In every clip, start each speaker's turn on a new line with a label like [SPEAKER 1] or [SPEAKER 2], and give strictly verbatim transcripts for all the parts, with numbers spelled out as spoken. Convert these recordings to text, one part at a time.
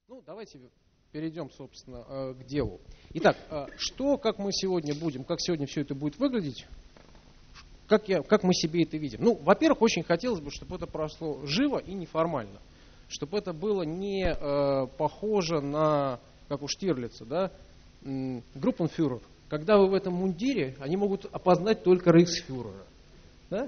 [SPEAKER 1] Ну, давайте перейдем, собственно, к делу. Итак, что, как мы сегодня будем, как сегодня все это будет выглядеть, как, я, как мы себе это видим? Ну, во-первых, очень хотелось бы, чтобы это прошло живо и неформально, чтобы это было не э, похоже на, как у Штирлица, да, группенфюрер. Когда вы в этом мундире, они могут опознать только рейхсфюрера. Да?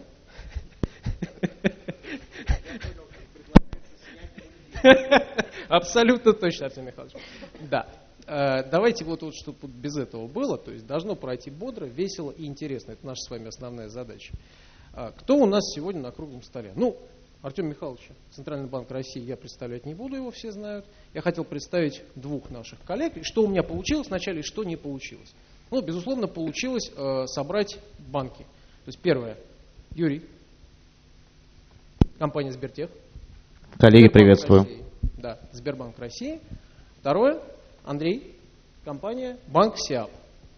[SPEAKER 1] Абсолютно точно, Артем Михайлович. Да. Давайте вот, вот чтобы без этого было, то есть должно пройти бодро, весело и интересно. Это наша с вами основная задача. Кто у нас сегодня на круглом столе? Ну, Артем Михайлович, Центральный банк России, я представлять не буду, его все знают. Я хотел представить двух наших коллег. Что у меня получилось вначале и что не получилось. Ну, безусловно, получилось э, собрать банки. То есть первое, Юрий, компания Сбертех.
[SPEAKER 2] Коллеги, приветствую.
[SPEAKER 1] России. Да, Сбербанк России. Второе, Андрей, компания Банк Сиап.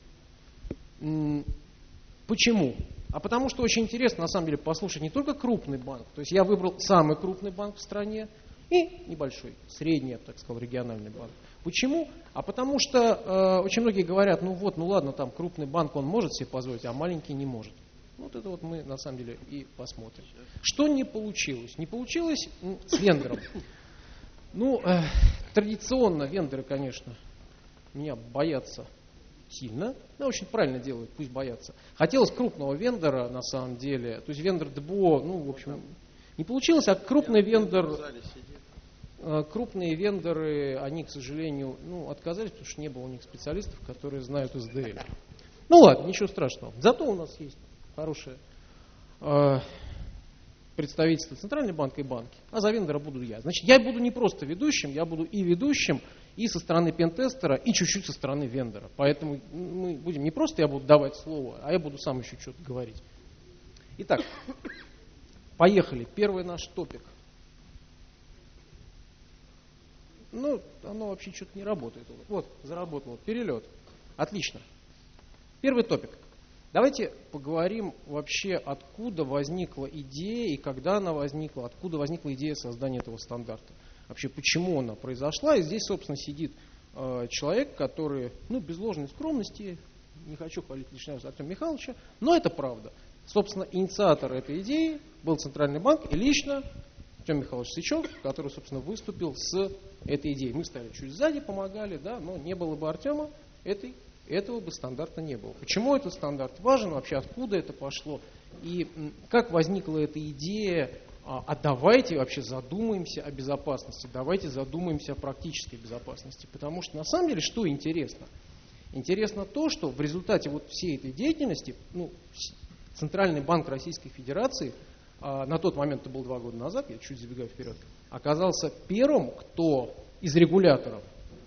[SPEAKER 1] Почему? А потому что очень интересно, на самом деле, послушать не только крупный банк. То есть я выбрал самый крупный банк в стране и небольшой, средний, я бы так сказал, региональный банк. Почему? А потому что э, очень многие говорят, ну вот, ну ладно, там крупный банк, он может себе позволить, а маленький не может. Вот это вот мы на самом деле и посмотрим. Что не получилось? Не получилось с вендором. Ну, э, традиционно вендоры, конечно, меня боятся сильно. Ну, очень правильно делают, пусть боятся. Хотелось крупного вендора, на самом деле. То есть вендор ДБО, ну, в общем, не получилось, а крупный вендор... Крупные вендоры, они, к сожалению, ну, отказались, потому что не было у них специалистов, которые знают эс дэ эль. Ну ладно, ничего страшного. Зато у нас есть хорошее э, представительство Центрального банка и банки. А за вендора буду я. Значит, я буду не просто ведущим, я буду и ведущим, и со стороны пентестера, и чуть-чуть со стороны вендора. Поэтому мы будем не просто я буду давать слово, а я буду сам еще что-то говорить. Итак, поехали. Первый наш топик. Ну, оно вообще что-то не работает. Вот, заработало. Перелет. Отлично. Первый топик. Давайте поговорим вообще, откуда возникла идея и когда она возникла, откуда возникла идея создания этого стандарта. Вообще, почему она произошла. И здесь, собственно, сидит э, человек, который, ну, без ложной скромности, не хочу хвалить лишний раз Артема Михайловича, но это правда. Собственно, инициатор этой идеи был Центральный банк и лично Артем Михайлович Сычев, который, собственно, выступил с этой идеей. Мы стояли чуть сзади, помогали, да, но не было бы Артема, этой, этого бы стандарта не было. Почему этот стандарт важен, вообще откуда это пошло, и как возникла эта идея, а, а давайте вообще задумаемся о безопасности, давайте задумаемся о практической безопасности. Потому что на самом деле что интересно? Интересно то, что в результате вот всей этой деятельности, ну, Центральный банк Российской Федерации, на тот момент, это было два года назад, я чуть забегаю вперед, оказался первым, кто из регуляторов,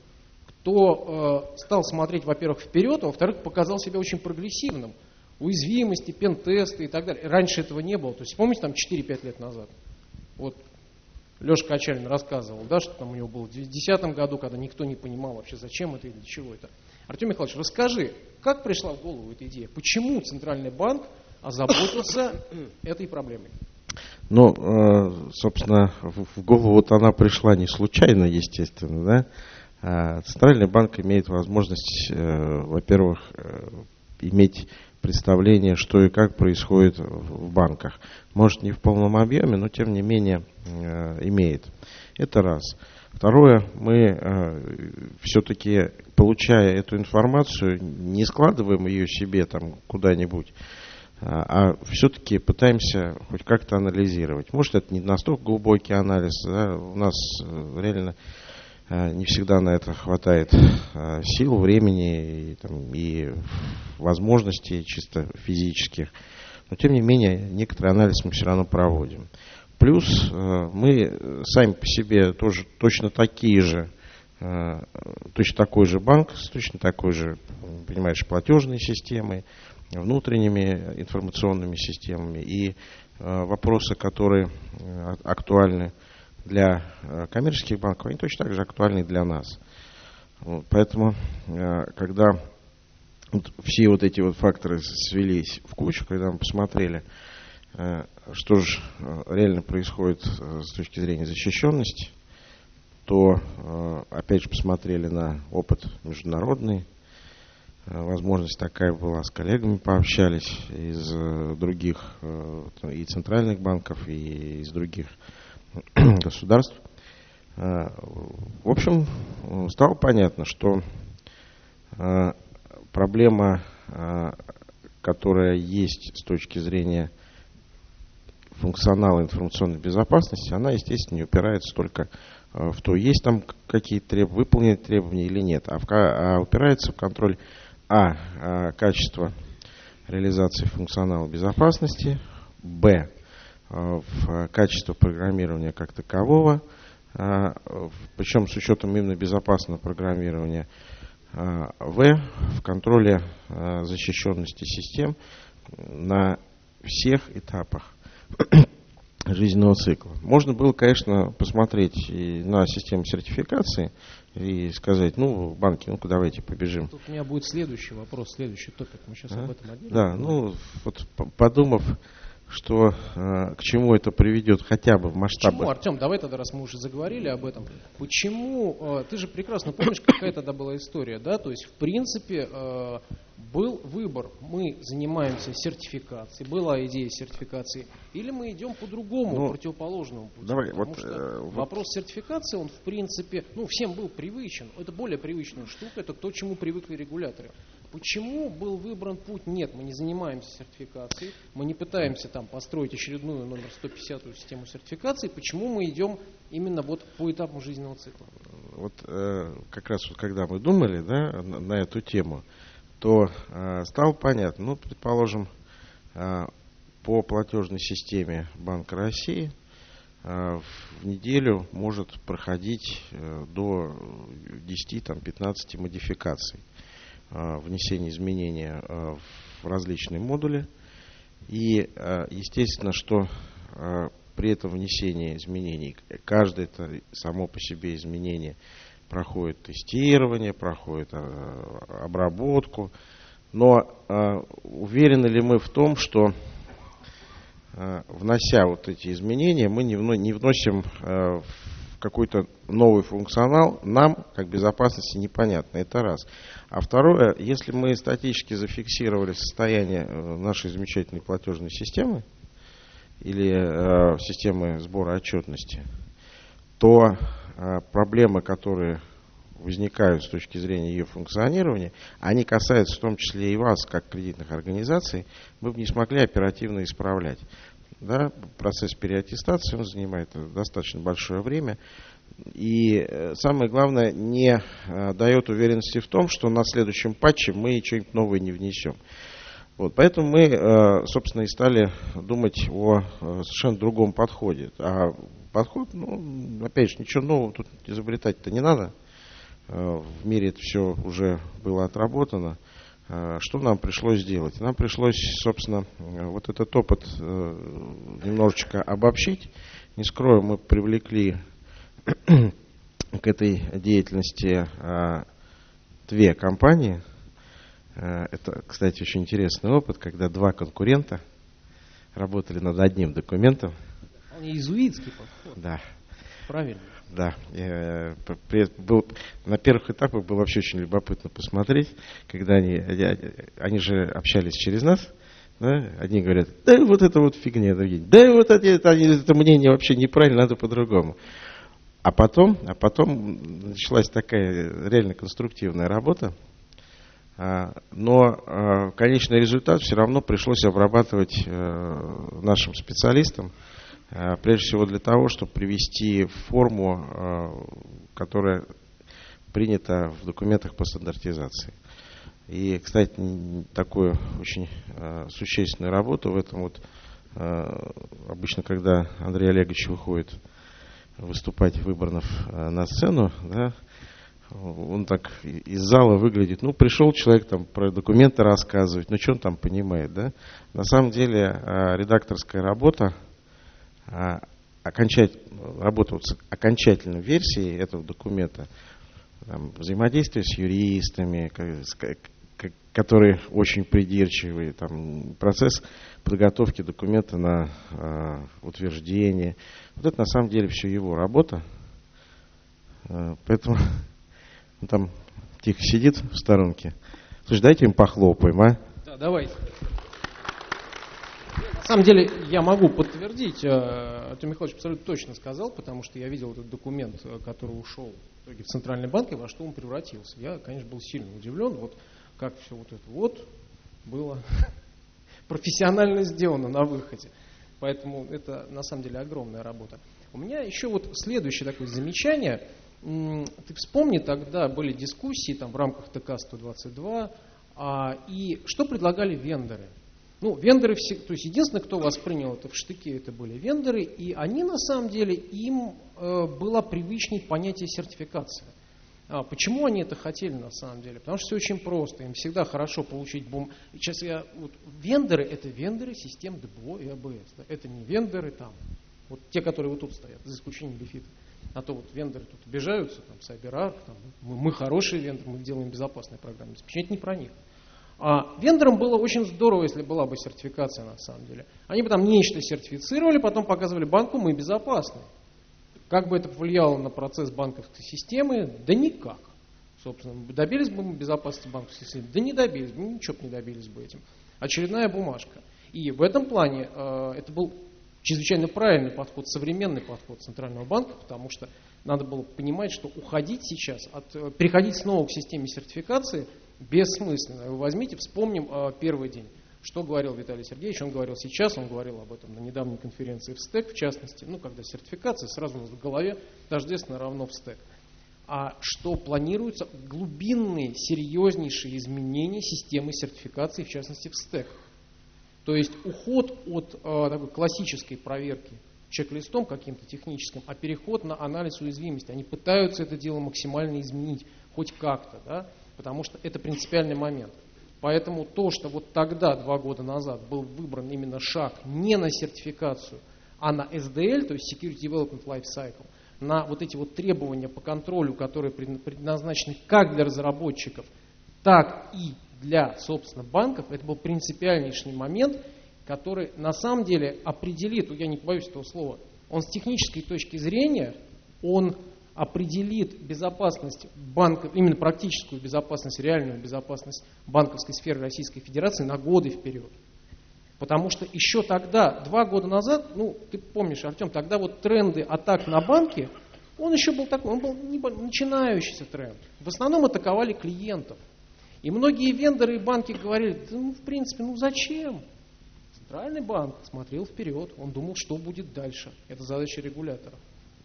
[SPEAKER 1] кто э, стал смотреть, во-первых, вперед, а во-вторых, показал себя очень прогрессивным. Уязвимости, пентесты и так далее. Раньше этого не было. То есть, помните, там четыре-пять лет назад, вот Леша Качалин рассказывал, да, что там у него было в две тысячи десятом году, когда никто не понимал вообще, зачем это и для чего это. Артем Михайлович, расскажи, как пришла в голову эта идея? Почему Центральный банк озаботился этой проблемой?
[SPEAKER 2] Ну, собственно, в голову вот она пришла не случайно, естественно, да. Центральный банк имеет возможность, во-первых, иметь представление, что и как происходит в банках. Может, не в полном объеме, но тем не менее имеет. Это раз. Второе, мы все-таки, получая эту информацию, не складываем ее себе там куда-нибудь, а все-таки пытаемся хоть как-то анализировать. Может, это не настолько глубокий анализ, да? У нас реально не всегда на это хватает сил, времени и, там, и возможностей чисто физических. Но, тем не менее, некоторый анализ мы все равно проводим. Плюс мы сами по себе тоже точно такие же, точно такой же банк с точно такой же, понимаешь, платежной системой, внутренними информационными системами, и вопросы, которые актуальны для коммерческих банков, они точно так же актуальны для нас. Вот, поэтому, когда вот все вот эти вот факторы свелись в кучу, когда мы посмотрели, что же реально происходит с точки зрения защищенности, то, опять же, посмотрели на опыт международный. Возможность такая была, с коллегами пообщались из других и центральных банков, и из других государств. В общем, стало понятно, что проблема, которая есть с точки зрения функционала информационной безопасности, она, естественно, не упирается только в то, есть там какие-то требования, выполнены требования или нет, а, в, а упирается в контроль а. качества реализации функционала безопасности, б. в качество программирования как такового, причем с учетом именно безопасного программирования, в. в контроле защищенности систем на всех этапах жизненного цикла. Можно было, конечно, посмотреть и на систему сертификации и сказать, ну, банки, ну-ка давайте побежим.
[SPEAKER 1] Тут у меня будет следующий вопрос, следующий топик. Мы сейчас а? об этом отдельно.
[SPEAKER 2] Да, ну, вот подумав, что э, к чему это приведет хотя бы в масштабах.
[SPEAKER 1] Почему, Артем, давай тогда, раз мы уже заговорили об этом, почему, э, ты же прекрасно помнишь, какая тогда была история, да, то есть, в принципе, э, был выбор, мы занимаемся сертификацией, была идея сертификации, или мы идем по другому, ну, противоположному пути,
[SPEAKER 2] давай,
[SPEAKER 1] потому
[SPEAKER 2] вот,
[SPEAKER 1] что
[SPEAKER 2] э,
[SPEAKER 1] вопрос вот... сертификации, он, в принципе, ну, всем был привычен, это более привычная штука, это то, чему привыкли регуляторы. Почему был выбран путь? Нет, мы не занимаемся сертификацией, мы не пытаемся там построить очередную номер сто пятидесятую систему сертификации. Почему мы идем именно вот по этапу жизненного цикла?
[SPEAKER 2] Вот э, как раз вот когда мы думали, да, на, на эту тему, то э, стало понятно, ну, предположим, э, по платежной системе Банка России э, в неделю может проходить э, до десяти-пятнадцати модификаций. Внесение изменения в различные модули. И естественно, что при этом внесении изменений, каждое это само по себе изменение проходит тестирование, проходит обработку. Но уверены ли мы в том, что внося вот эти изменения, мы не вносим в какой-то новый функционал, нам, как безопасности, непонятно. Это раз. А второе, если мы статически зафиксировали состояние нашей замечательной платежной системы или э, системы сбора отчетности, то э, проблемы, которые возникают с точки зрения ее функционирования, они касаются в том числе и вас, как кредитных организаций, мы бы не смогли оперативно исправлять. Да, процесс переаттестации, он занимает достаточно большое время. И самое главное, не дает уверенности в том, что на следующем патче мы что-нибудь новое не внесем. Вот, поэтому мы, собственно, и стали думать о совершенно другом подходе. А подход, ну, опять же, ничего нового тут изобретать-то не надо. В мире это все уже было отработано. Что нам пришлось сделать? Нам пришлось, собственно, вот этот опыт немножечко обобщить. Не скрою, мы привлекли к этой деятельности две компании. Это, кстати, очень интересный опыт, когда два конкурента работали над одним документом.
[SPEAKER 1] Он иезуитский подход.
[SPEAKER 2] Да.
[SPEAKER 1] Правильно.
[SPEAKER 2] Да, я, был, на первых этапах было вообще очень любопытно посмотреть, когда они, они же общались через нас, да, одни говорят, да вот это вот фигня, другие, да вот это, это, это мнение вообще неправильно, надо по-другому. А потом, а потом началась такая реально конструктивная работа, но конечный результат все равно пришлось обрабатывать нашим специалистам, прежде всего для того, чтобы привести в форму, которая принята в документах по стандартизации. И, кстати, такую очень существенную работу в этом вот, обычно, когда Андрей Олегович выходит выступать в Выборнов на сцену, да, он так из зала выглядит, ну, пришел человек там про документы рассказывать, ну, что он там понимает, да? На самом деле редакторская работа, окончательно, работа с окончательной версией этого документа, там, взаимодействие с юристами, которые очень придирчивые, там, процесс подготовки документа на э, утверждение. Вот это на самом деле все его работа. Поэтому он там тихо сидит в сторонке. Слушай, дайте им похлопаем, а?
[SPEAKER 1] Да, давайте. На самом деле я могу подтвердить, Артем Михайлович абсолютно точно сказал, потому что я видел этот документ, который ушел в итоге в Центральный банк, и во что он превратился. Я, конечно, был сильно удивлен, вот как все вот это вот было профессионально сделано на выходе. Поэтому это на самом деле огромная работа. У меня еще вот следующее такое замечание. Ты вспомни, тогда были дискуссии там, в рамках ТК сто двадцать два, а, и что предлагали вендоры? Ну, вендоры, все, то есть единственное, кто воспринял это в штыке, это были вендоры, и они на самом деле, им э, было привычнее понятие сертификации. А почему они это хотели на самом деле? Потому что все очень просто, им всегда хорошо получить бум. Сейчас я, вот, вендоры, это вендоры систем ДБО и АБС, да? Это не вендоры там, вот те, которые вот тут стоят, за исключением Бифита. А то вот вендоры тут обижаются, там, CyberArk, там, мы, мы хорошие вендоры, мы делаем безопасное программное обеспечение, это не про них. А вендорам было очень здорово, если была бы сертификация на самом деле. Они бы там нечто сертифицировали, потом показывали банку, мы безопасны. Как бы это повлияло на процесс банковской системы? Да никак. Собственно, добились бы мы безопасности банковской системы? Да не добились бы, ничего бы не добились бы этим. Очередная бумажка. И в этом плане э, это был чрезвычайно правильный подход, современный подход Центрального банка, потому что надо было понимать, что уходить сейчас, от, переходить снова к системе сертификации бессмысленно. Вы возьмите, вспомним э, первый день. Что говорил Виталий Сергеевич? Он говорил сейчас, он говорил об этом на недавней конференции в СТЭК, в частности, ну, когда сертификация, сразу у нас в голове тождественно равно в СТЭК. А что планируются глубинные, серьезнейшие изменения системы сертификации, в частности в СТЭК. То есть уход от э, такой классической проверки чек-листом каким-то техническим, а переход на анализ уязвимости. Они пытаются это дело максимально изменить, хоть как-то, да, потому что это принципиальный момент. Поэтому то, что вот тогда, два года назад, был выбран именно шаг не на сертификацию, а на эс ди эл, то есть Security Development Life Cycle, на вот эти вот требования по контролю, которые предназначены как для разработчиков, так и для, собственно, банков, это был принципиальнейший момент, который на самом деле определит, я не побоюсь этого слова, он с технической точки зрения, он определит безопасность банков, именно практическую безопасность, реальную безопасность банковской сферы Российской Федерации на годы вперед. Потому что еще тогда, два года назад, ну, ты помнишь, Артем, тогда вот тренды атак на банки, он еще был такой, он был начинающийся тренд. В основном атаковали клиентов. И многие вендоры и банки говорили, да, ну, в принципе, ну зачем? Центральный банк смотрел вперед, он думал, что будет дальше. Это задача регулятора.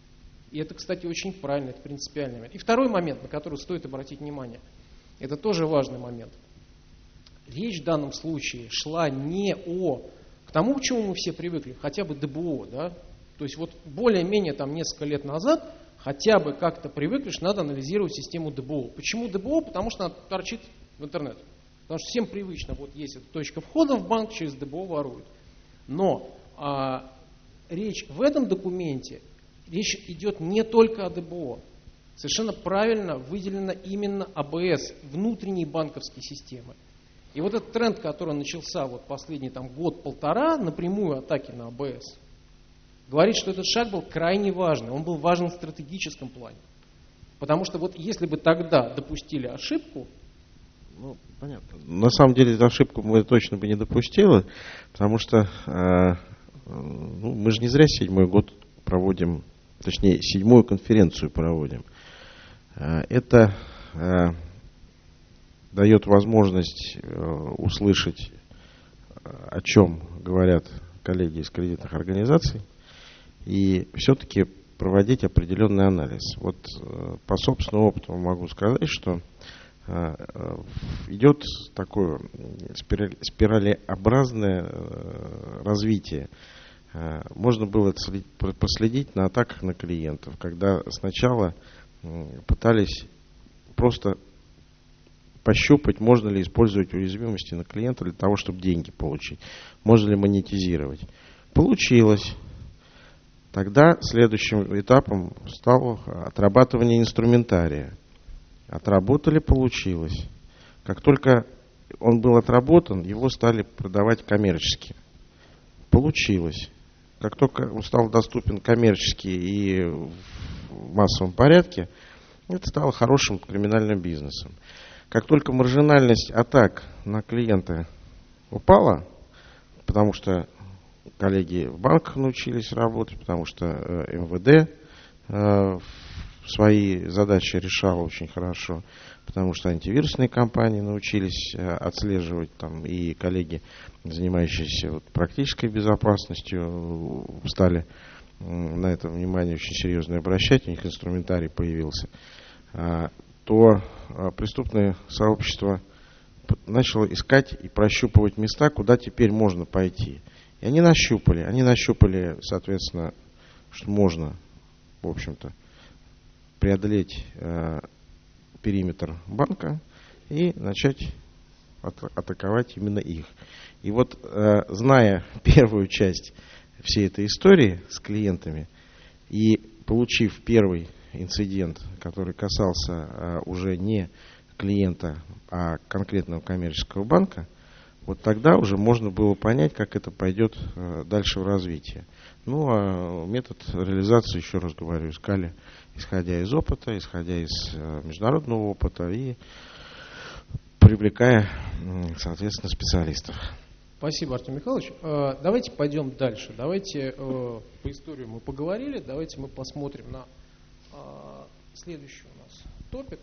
[SPEAKER 1] И это, кстати, очень правильно, это принципиальный момент. И второй момент, на который стоит обратить внимание, это тоже важный момент. Речь в данном случае шла не о к тому, к чему мы все привыкли, хотя бы ДБО, да? То есть вот более-менее там несколько лет назад хотя бы как-то привыкли, что надо анализировать систему ДБО. Почему ДБО? Потому что она торчит в интернет. Потому что всем привычно, вот есть эта точка входа в банк, через ДБО воруют. Но а, речь в этом документе, речь идет не только о ДБО. Совершенно правильно выделено именно АБС, внутренней банковской системы. И вот этот тренд, который начался вот последний там, год-полтора, напрямую атаки на АБС, говорит, что этот шаг был крайне важный. Он был важен в стратегическом плане. Потому что вот если бы тогда допустили ошибку...
[SPEAKER 2] Ну, понятно. На самом деле эту ошибку мы точно бы не допустили, потому что э, ну, мы же не зря седьмой год проводим, точнее, седьмую конференцию проводим. Э, это э, дает возможность э, услышать, о чем говорят коллеги из кредитных организаций, и все-таки проводить определенный анализ. Вот э, по собственному опыту могу сказать, что идет такое спираль, спиралеобразное развитие. Можно было проследить на атаках на клиентов, когда сначала пытались просто пощупать, можно ли использовать уязвимости на клиента для того, чтобы деньги получить, можно ли монетизировать. Получилось. Тогда следующим этапом стало отрабатывание инструментария. Отработали, получилось. Как только он был отработан, его стали продавать коммерчески. Получилось. Как только он стал доступен коммерчески и в массовом порядке, это стало хорошим криминальным бизнесом. Как только маржинальность атак на клиента упала, потому что коллеги в банках научились работать, потому что эм вэ дэ свои задачи решало очень хорошо, потому что антивирусные компании научились отслеживать, там, и коллеги, занимающиеся вот практической безопасностью, стали на это внимание очень серьезно обращать, у них инструментарий появился, то преступное сообщество начало искать и прощупывать места, куда теперь можно пойти. И они нащупали, они нащупали, соответственно, что можно, в общем-то, преодолеть э, периметр банка и начать от, атаковать именно их. И вот, э, зная первую часть всей этой истории с клиентами и получив первый инцидент, который касался э, уже не клиента, а конкретного коммерческого банка, вот тогда уже можно было понять, как это пойдет э, дальше в развитии. Ну, а метод реализации, еще раз говорю, искали, исходя из опыта, исходя из э, международного опыта и привлекая, э, соответственно, специалистов.
[SPEAKER 1] Спасибо, Артем Михайлович. Э, давайте пойдем дальше. Давайте э, по истории мы поговорили, давайте мы посмотрим на э, следующий у нас топик.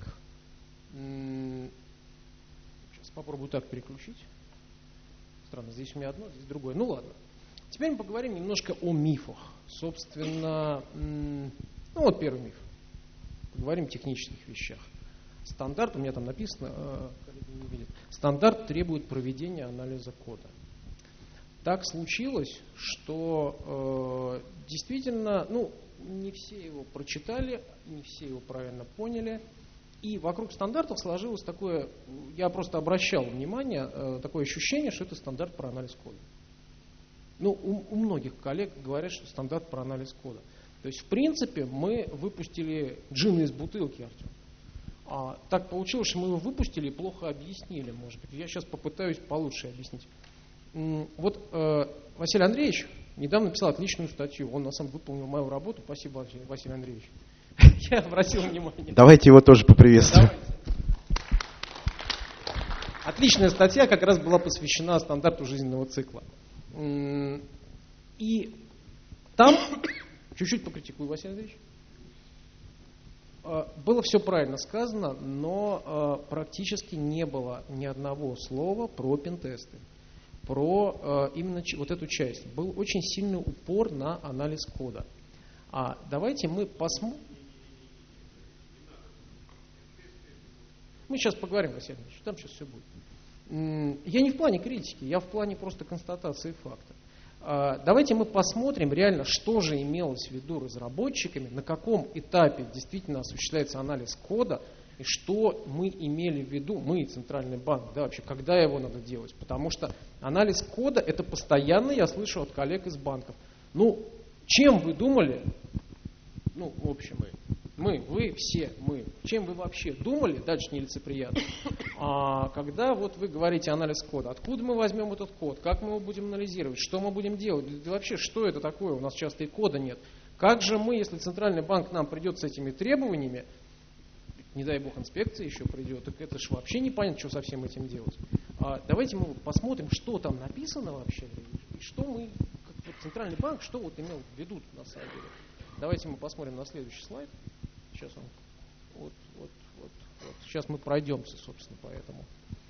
[SPEAKER 1] Сейчас попробую так переключить. Странно, здесь у меня одно, здесь другое. Ну ладно. Теперь мы поговорим немножко о мифах. Собственно, ну вот первый миф. Поговорим о технических вещах. Стандарт, у меня там написано, коллеги не видят, стандарт требует проведения анализа кода. Так случилось, что э, действительно, ну, не все его прочитали, не все его правильно поняли. И вокруг стандартов сложилось такое, я просто обращал внимание, э, такое ощущение, что это стандарт про анализ кода. Ну, у, у многих коллег говорят, что стандарт про анализ кода. То есть, в принципе, мы выпустили джин из бутылки, Артем. А так получилось, что мы его выпустили и плохо объяснили, может быть. Я сейчас попытаюсь получше объяснить. Вот э, Василий Андреевич недавно написал отличную статью. Он, на самом деле, выполнил мою работу. Спасибо, Василий Андреевич. Я обратил внимание.
[SPEAKER 2] Давайте его тоже поприветствуем.
[SPEAKER 1] Давайте. Отличная статья как раз была посвящена стандарту жизненного цикла. И там, чуть-чуть покритикую, Василий Андреевич, было все правильно сказано, но практически не было ни одного слова про пентесты, про именно вот эту часть. Был очень сильный упор на анализ кода. А давайте мы посмотрим. Мы сейчас поговорим, Василий Андреевич, там сейчас все будет. Я не в плане критики, я в плане просто констатации факта. Давайте мы посмотрим реально, что же имелось в виду разработчиками, на каком этапе действительно осуществляется анализ кода, и что мы имели в виду, мы и Центральный банк, да, вообще, когда его надо делать. Потому что анализ кода, это постоянно я слышу от коллег из банков. Ну, чем вы думали, ну, в общем, мы, вы, все, мы, чем вы вообще думали, дальше нелицеприятно, а когда вот вы говорите анализ кода, откуда мы возьмем этот код, как мы его будем анализировать, что мы будем делать, да вообще, что это такое, у нас часто и кода нет. Как же мы, если Центральный банк к нам придет с этими требованиями, не дай бог инспекция еще придет, так это же вообще непонятно, что со всем этим делать. А давайте мы посмотрим, что там написано вообще, и что мы, как вот Центральный банк, что вот имел в виду на самом деле. Давайте мы посмотрим на следующий слайд. Сейчас он, вот, вот, вот, вот. Сейчас мы пройдемся, собственно, по этому.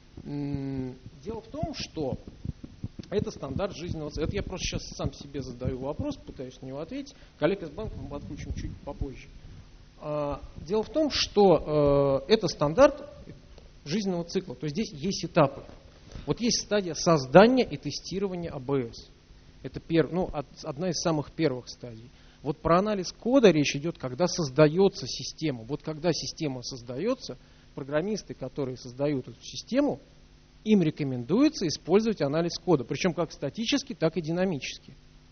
[SPEAKER 1] Дело в том, что это стандарт жизненного цикла. Это я просто сейчас сам себе задаю вопрос, пытаюсь на него ответить. Коллег из банка мы подключим чуть попозже. Дело в том, что это стандарт жизненного цикла. То есть здесь есть этапы. Вот есть стадия создания и тестирования а бэ эс. Это перв, ну, одна из самых первых стадий. Вот про анализ кода речь идет, когда создается система. Вот когда система создается, программисты, которые создают эту систему, им рекомендуется использовать анализ кода. Причем как статически, так и динамически.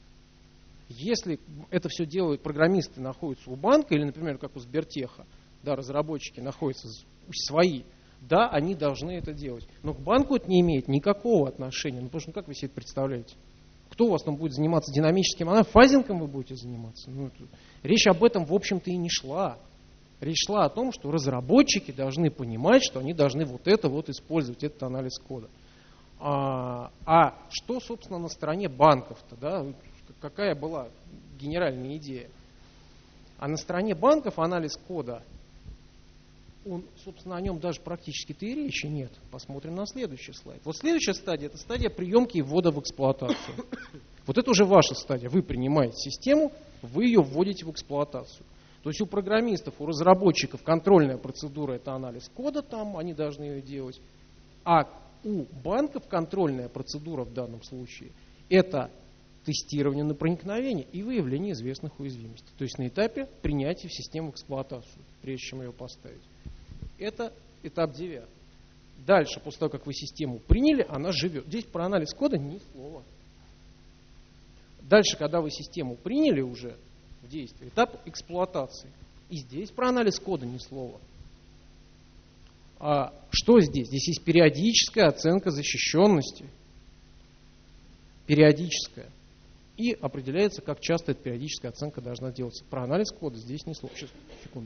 [SPEAKER 1] Если это все делают программисты, находятся у банка, или, например, как у Сбертеха, да, разработчики находятся свои, да, они должны это делать. Но к банку это не имеет никакого отношения. Ну, потому что, ну, как вы себе это представляете? Кто у вас там будет заниматься динамическим анализом? Фазингом вы будете заниматься? Ну, это, речь об этом, в общем-то, и не шла. Речь шла о том, что разработчики должны понимать, что они должны вот это вот использовать, этот анализ кода. А, а что, собственно, на стороне банков-то, да? Какая была генеральная идея? А на стороне банков анализ кода, он, собственно, о нем даже практически-то и речи нет. Посмотрим на следующий слайд. Вот следующая стадия – это стадия приемки и ввода в эксплуатацию. Вот это уже ваша стадия. Вы принимаете систему, вы ее вводите в эксплуатацию. То есть у программистов, у разработчиков контрольная процедура – это анализ кода, там они должны ее делать. А у банков контрольная процедура в данном случае – это тестирование на проникновение и выявление известных уязвимостей. То есть на этапе принятия в систему в эксплуатацию, прежде чем ее поставить. Это этап девятый. Дальше, после того, как вы систему приняли, она живет. Здесь про анализ кода ни слова. Дальше, когда вы систему приняли уже в действие, этап эксплуатации. И здесь про анализ кода ни слова. А что здесь? Здесь есть периодическая оценка защищенности. Периодическая. И определяется, как часто эта периодическая оценка должна делаться. Про анализ кода здесь ни слова. Сейчас, секунду.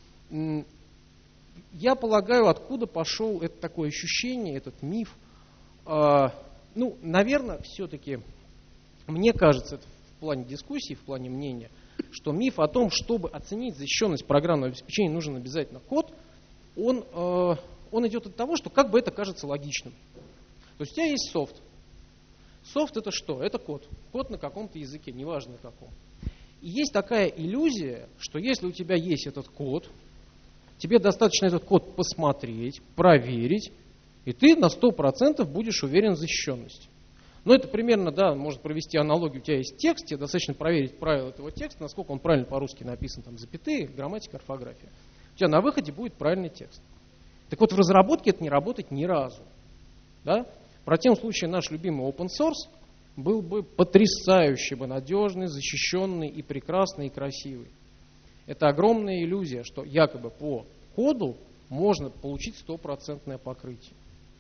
[SPEAKER 1] Я полагаю, откуда пошел это такое ощущение, этот миф. Ну, наверное, все-таки, мне кажется, это в плане дискуссии, в плане мнения, что миф о том, чтобы оценить защищенность программного обеспечения, нужен обязательно код, он, он идет от того, что как бы это кажется логичным. То есть у тебя есть софт. Софт это что? Это код. Код на каком-то языке, неважно на каком. И есть такая иллюзия, что если у тебя есть этот код, тебе достаточно этот код посмотреть, проверить, и ты на сто процентов будешь уверен в защищенности. Но это примерно, да, можно провести аналогию. У тебя есть текст, тебе достаточно проверить правила этого текста, насколько он правильно по-русски написан, там запятые, грамматика, орфография. У тебя на выходе будет правильный текст. Так вот, в разработке это не работает ни разу. Да? В противном случае наш любимый open source был бы потрясающе бы надежный, защищенный и прекрасный, и красивый. Это огромная иллюзия, что якобы по коду можно получить стопроцентное покрытие.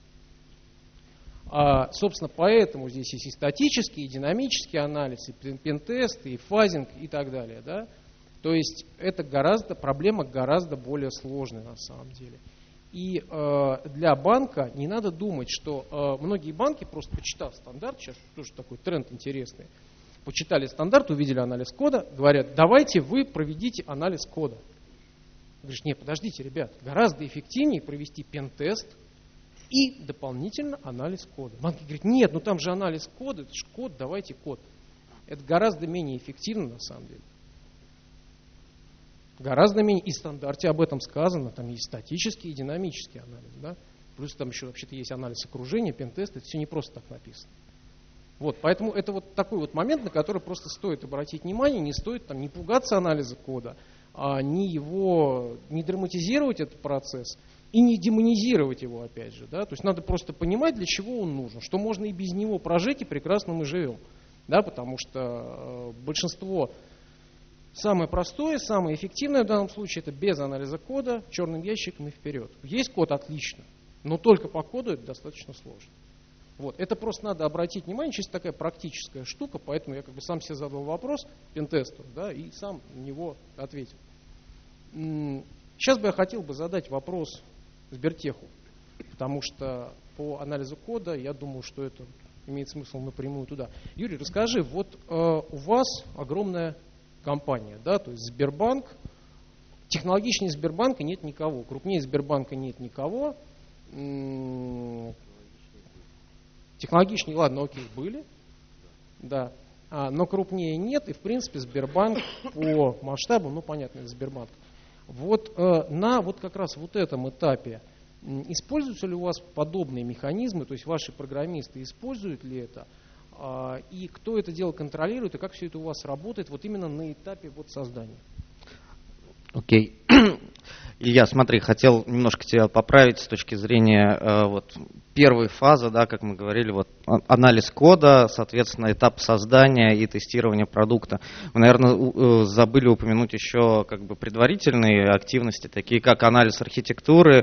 [SPEAKER 1] А, собственно, поэтому здесь есть и статический, и динамический анализ, и пентесты, и фазинг, и так далее. Да? То есть это гораздо, проблема гораздо более сложная на самом деле. И э, для банка не надо думать, что э, многие банки, просто почитав стандарт, сейчас тоже такой тренд интересный, почитали стандарт, увидели анализ кода, говорят, давайте вы проведите анализ кода. Говоришь, нет, подождите, ребят, гораздо эффективнее провести пентест и дополнительно анализ кода. Банки говорят, нет, ну там же анализ кода, это же код, давайте код. Это гораздо менее эффективно на самом деле. Гораздо менее, и в стандарте об этом сказано, там есть статический и динамический анализ. Да? Плюс там еще вообще-то есть анализ окружения, пентест, это все не просто так написано. Вот, поэтому это вот такой вот момент, на который просто стоит обратить внимание, не стоит там не пугаться анализа кода, а не его, не драматизировать этот процесс и не демонизировать его опять же. Да? То есть надо просто понимать, для чего он нужен, что можно и без него прожить, и прекрасно мы живем. Да? Потому что э, большинство, самое простое, самое эффективное в данном случае, это без анализа кода, черным ящиком и вперед. Есть код, отлично, но только по коду это достаточно сложно. Вот. Это просто надо обратить внимание, чисто такая практическая штука, поэтому я как бы сам себе задал вопрос пентестеру, да, и сам на него ответил. Сейчас бы я хотел бы задать вопрос Сбертеху, потому что по анализу кода я думаю, что это имеет смысл напрямую туда. Юрий, расскажи, вот э, у вас огромная компания, да, то есть Сбербанк, технологичнее Сбербанка нет никого, крупнее Сбербанка нет никого. Технологичнее, ладно, окей, были, да, а, но крупнее нет, и в принципе Сбербанк по масштабу, ну понятно, это Сбербанк. Вот э, на вот как раз вот этом этапе используются ли у вас подобные механизмы, то есть ваши программисты используют ли это, э, и кто это дело контролирует, и как все это у вас работает вот именно на этапе вот создания?
[SPEAKER 3] Окей. Okay. Илья, смотри, хотел немножко тебя поправить с точки зрения э, вот, первой фазы, да, как мы говорили, вот, анализ кода, соответственно, этап создания и тестирования продукта. Вы, наверное, у, э, забыли упомянуть еще как бы предварительные активности, такие как анализ архитектуры,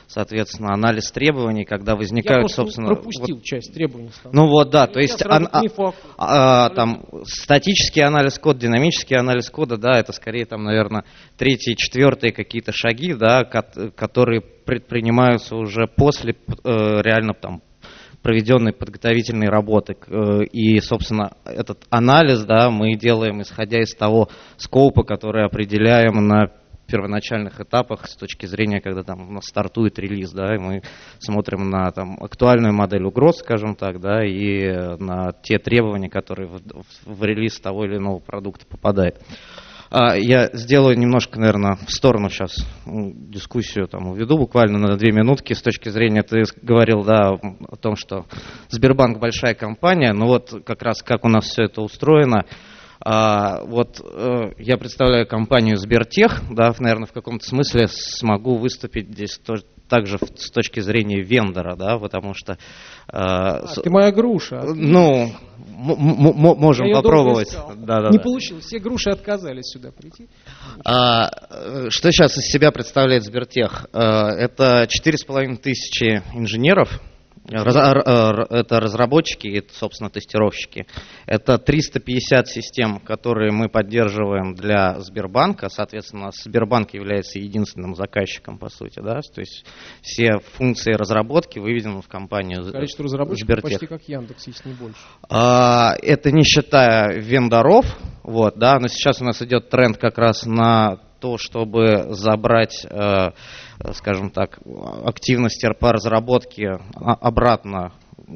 [SPEAKER 3] соответственно, анализ требований, когда возникают,
[SPEAKER 1] Я
[SPEAKER 3] собственно...
[SPEAKER 1] пропустил вот, часть требований.
[SPEAKER 3] Ну вот, да, то
[SPEAKER 1] я
[SPEAKER 3] есть ан, а, а, там, статический анализ кода, динамический анализ кода, да, это скорее, там, наверное, третьи, четвертые какие-то шаги, да, которые предпринимаются уже после э, реально там проведенной подготовительной работы. И, собственно, этот анализ, да, мы делаем, исходя из того скопа, который определяем на первоначальных этапах с точки зрения, когда там у нас стартует релиз, да, и мы смотрим на там актуальную модель угроз, скажем так, да, и на те требования, которые в, в релиз того или иного продукта попадают. Я сделаю немножко, наверное, в сторону сейчас дискуссию там уведу буквально на две минутки с точки зрения, ты говорил, да, о том, что Сбербанк большая компания, но вот как раз как у нас все это устроено. А, вот э, я представляю компанию Сбертех, да, наверное, в каком-то смысле смогу выступить здесь тоже, также с точки зрения вендора, да, потому что... Э,
[SPEAKER 1] а, с... Ты моя груша.
[SPEAKER 3] Ну, можем попробовать. Да, да,
[SPEAKER 1] Не
[SPEAKER 3] да.
[SPEAKER 1] получилось, все груши отказались сюда прийти.
[SPEAKER 3] А, что сейчас из себя представляет Сбертех? Это четыре с половиной тысячи инженеров. Раз, это разработчики, это, собственно, тестировщики. Это триста пятьдесят систем, которые мы поддерживаем для Сбербанка. Соответственно, Сбербанк является единственным заказчиком, по сути. Да? То есть все функции разработки выведены в компанию Сбертех.
[SPEAKER 1] Количество разработчиков почти как Яндекс, если не больше.
[SPEAKER 3] Это не считая вендоров. Вот, да? Но сейчас у нас идет тренд как раз на то, чтобы забрать, скажем так, активности по разработке обратно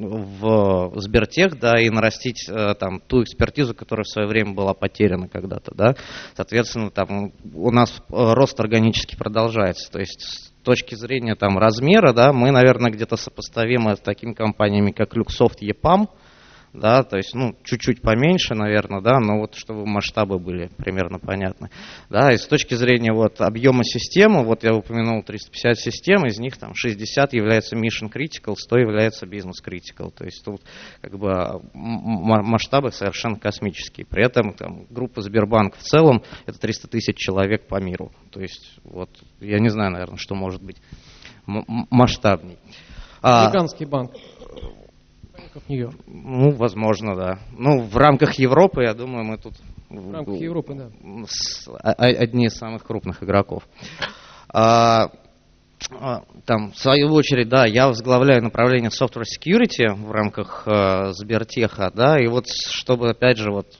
[SPEAKER 3] в Сбертех, да, и нарастить там ту экспертизу, которая в свое время была потеряна когда-то, да. Соответственно, там у нас рост органически продолжается. То есть с точки зрения там размера, да, мы, наверное, где-то сопоставимы с такими компаниями, как Люксофт, Епам. Да, то есть, ну, чуть-чуть поменьше, наверное, да, но вот чтобы масштабы были примерно понятны. Да, и с точки зрения вот объема системы, вот я упомянул триста пятьдесят систем, из них там шестьдесят является mission critical, сто является business critical. То есть тут как бы масштабы совершенно космические. При этом там группа Сбербанк в целом это триста тысяч человек по миру. То есть вот я не знаю, наверное, что может быть масштабней.
[SPEAKER 1] Американский банк. Нью-Йорк.
[SPEAKER 3] Ну, возможно, да. Ну, в рамках Европы, я думаю, мы тут...
[SPEAKER 1] В рамках Европы, да.
[SPEAKER 3] С, одни из самых крупных игроков. А, там, в свою очередь, да, я возглавляю направление Software Security в рамках а, Сбертеха, да, и вот чтобы, опять же, вот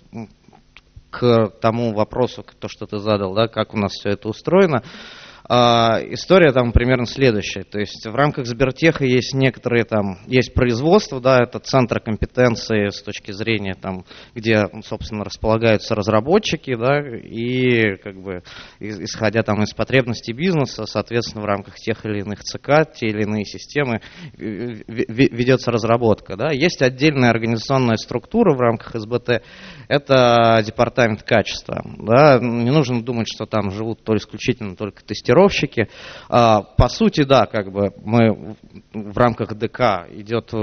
[SPEAKER 3] к тому вопросу, то, что ты задал, да, как у нас все это устроено, история там примерно следующая. То есть в рамках Сбертеха есть некоторые там, есть производство, да, это центр компетенции с точки зрения там, где, собственно, располагаются разработчики, да, и как бы исходя там из потребностей бизнеса, соответственно, в рамках тех или иных ЦК, те или иные системы ведется разработка, да. Есть отдельная организационная структура в рамках СБТ, это департамент качества, да. Не нужно думать, что там живут то исключительно только тестировщики. По сути, да, как бы мы в рамках ДК идет,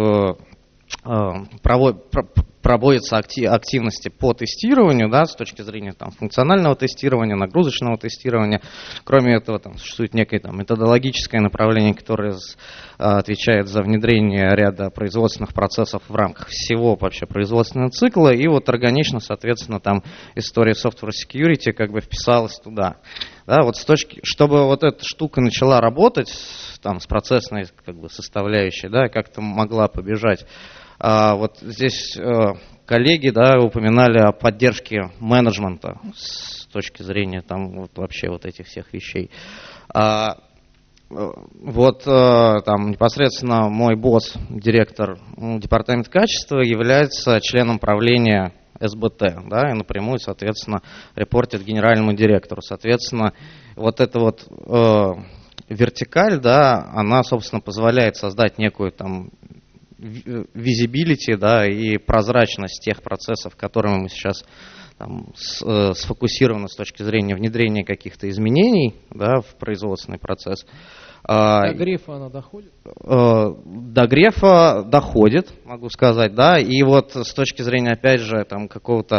[SPEAKER 3] проводятся активности по тестированию, да, с точки зрения там, функционального тестирования, нагрузочного тестирования. Кроме этого, там, существует некое там, методологическое направление, которое отвечает за внедрение ряда производственных процессов в рамках всего вообще производственного цикла. И вот органично, соответственно, там история software security как бы вписалась туда. Да, вот с точки, чтобы вот эта штука начала работать, там, с процессной как бы, составляющей, да, как-то могла побежать. А, вот здесь а, коллеги, да, упоминали о поддержке менеджмента с точки зрения там, вот, вообще вот этих всех вещей. А, вот а, там непосредственно мой босс, директор департамента качества, является членом правления СБТ, да, и напрямую, соответственно, репортит генеральному директору. Соответственно, вот эта вот э, вертикаль, да, она, собственно, позволяет создать некую там визибилити, да, и прозрачность тех процессов, которыми мы сейчас там, с, э, сфокусированы с точки зрения внедрения каких-то изменений, да, в производственный процесс.
[SPEAKER 1] До Грефа она доходит?
[SPEAKER 3] До Грефа доходит, могу сказать, да, и вот с точки зрения, опять же, там какого-то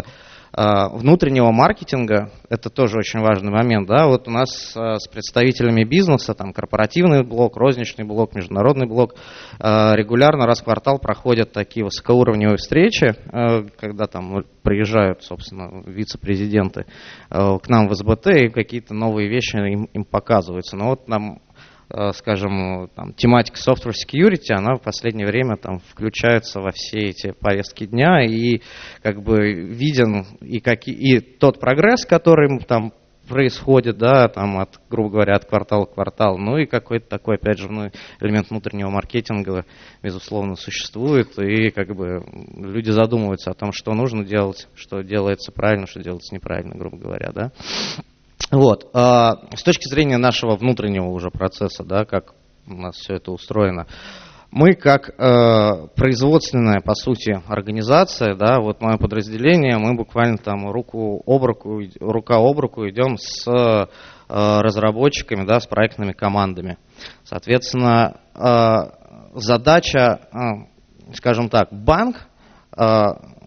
[SPEAKER 3] внутреннего маркетинга, это тоже очень важный момент, да, вот у нас с представителями бизнеса, там, корпоративный блок, розничный блок, международный блок, регулярно раз в квартал проходят такие высокоуровневые встречи, когда там приезжают, собственно, вице-президенты к нам в эс бэ тэ и какие-то новые вещи им, им показываются. Но вот нам, скажем, там, тематика software security, она в последнее время там включается во все эти повестки дня, и как бы виден и, как, и тот прогресс, который там происходит, да, там от, грубо говоря, от квартала к кварталу, ну и какой-то такой, опять же, ну, элемент внутреннего маркетинга, безусловно, существует, и как бы люди задумываются о том, что нужно делать, что делается правильно, что делается неправильно, грубо говоря, да. Вот. С точки зрения нашего внутреннего уже процесса, да, как у нас все это устроено, мы как э, производственная, по сути, организация, да, вот мое подразделение, мы буквально там руку об руку, рука об руку идем с э, разработчиками, да, с проектными командами. Соответственно, э, задача, э, скажем так, банк э,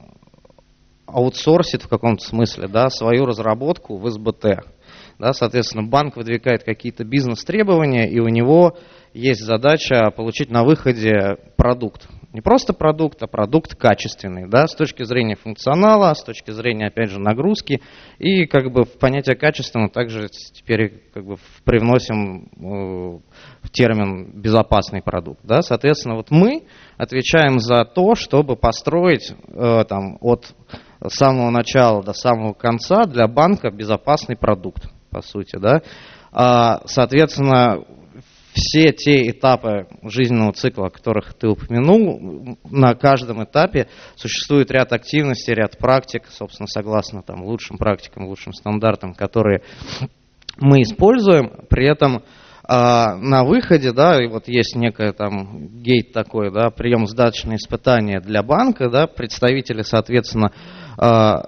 [SPEAKER 3] аутсорсит в каком-то смысле, да, свою разработку в эс бэ тэ. Да, соответственно, банк выдвигает какие-то бизнес-требования, и у него есть задача получить на выходе продукт. Не просто продукт, а продукт качественный, да, с точки зрения функционала, с точки зрения, опять же, нагрузки. И как бы в понятие качественного также теперь как бы привносим э, в термин безопасный продукт. Да. Соответственно, вот мы отвечаем за то, чтобы построить э, там, от с самого начала до самого конца для банка безопасный продукт, по сути, да. А, соответственно, все те этапы жизненного цикла, о которых ты упомянул, на каждом этапе существует ряд активностей, ряд практик, собственно, согласно там, лучшим практикам, лучшим стандартам, которые мы используем. При этом а, на выходе, да, и вот есть некое там гейт такой, да, прием сдачные испытания для банка, да, представители, соответственно, а,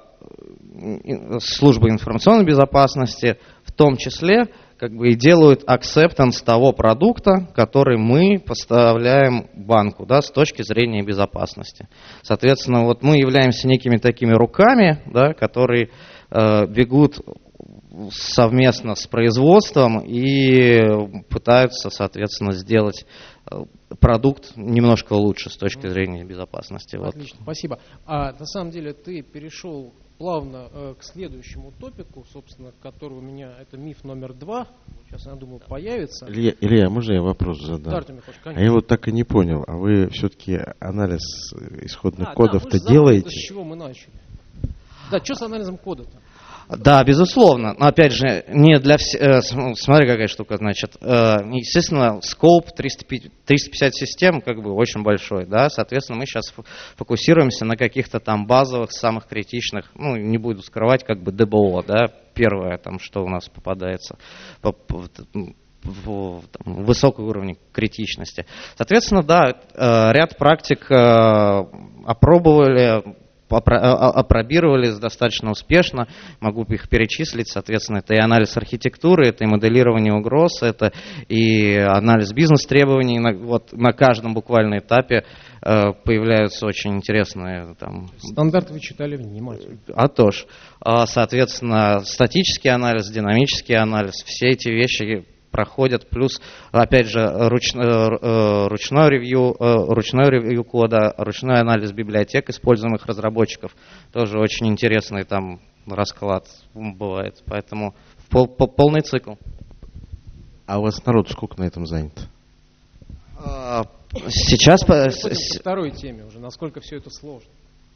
[SPEAKER 3] службы информационной безопасности, в том числе, как бы и делают акцептанс того продукта, который мы поставляем банку, да, с точки зрения безопасности. Соответственно, вот мы являемся некими такими руками, да, которые э, бегут совместно с производством и пытаются, соответственно, сделать продукт немножко лучше с точки зрения безопасности.
[SPEAKER 1] Отлично, вот. Спасибо. А на самом деле ты перешел плавно э, к следующему топику, собственно, который у меня, это миф номер два, сейчас, я думаю, появится.
[SPEAKER 2] Илья, Илья, можно я вопрос задам?
[SPEAKER 1] Да, Артем Михайлович, конечно.
[SPEAKER 2] А я вот так и не понял, а вы все-таки анализ исходных
[SPEAKER 1] а,
[SPEAKER 2] кодов-то
[SPEAKER 1] да,
[SPEAKER 2] делаете?
[SPEAKER 1] С чего мы начали? Да, что с анализом кода-то?
[SPEAKER 3] Да, безусловно. Но опять же, не для всех. Смотри, какая штука, значит. Естественно, скоуп триста пятьдесят систем как бы очень большой, да. Соответственно, мы сейчас фокусируемся на каких-то там базовых, самых критичных, ну, не буду скрывать, как бы дэ бэ о, да, первое, там, что у нас попадается по, по, в там, высоком уровне критичности. Соответственно, да, ряд практик опробовали, опробировались достаточно успешно, могу их перечислить, соответственно, это и анализ архитектуры, это и моделирование угроз, это и анализ бизнес-требований, вот на каждом буквально этапе э, появляются очень интересные там...
[SPEAKER 1] Стандарты вы читали внимательно.
[SPEAKER 3] А то ж, соответственно, статический анализ, динамический анализ, все эти вещи проходят, плюс, опять же, ручной, ручной ревью, ручной ревью кода, ручной анализ библиотек используемых разработчиков. Тоже очень интересный там расклад бывает. Поэтому пол, пол, полный цикл.
[SPEAKER 2] А у вас народ сколько на этом занят?
[SPEAKER 3] Сейчас...
[SPEAKER 1] По второй теме уже, насколько все это сложно.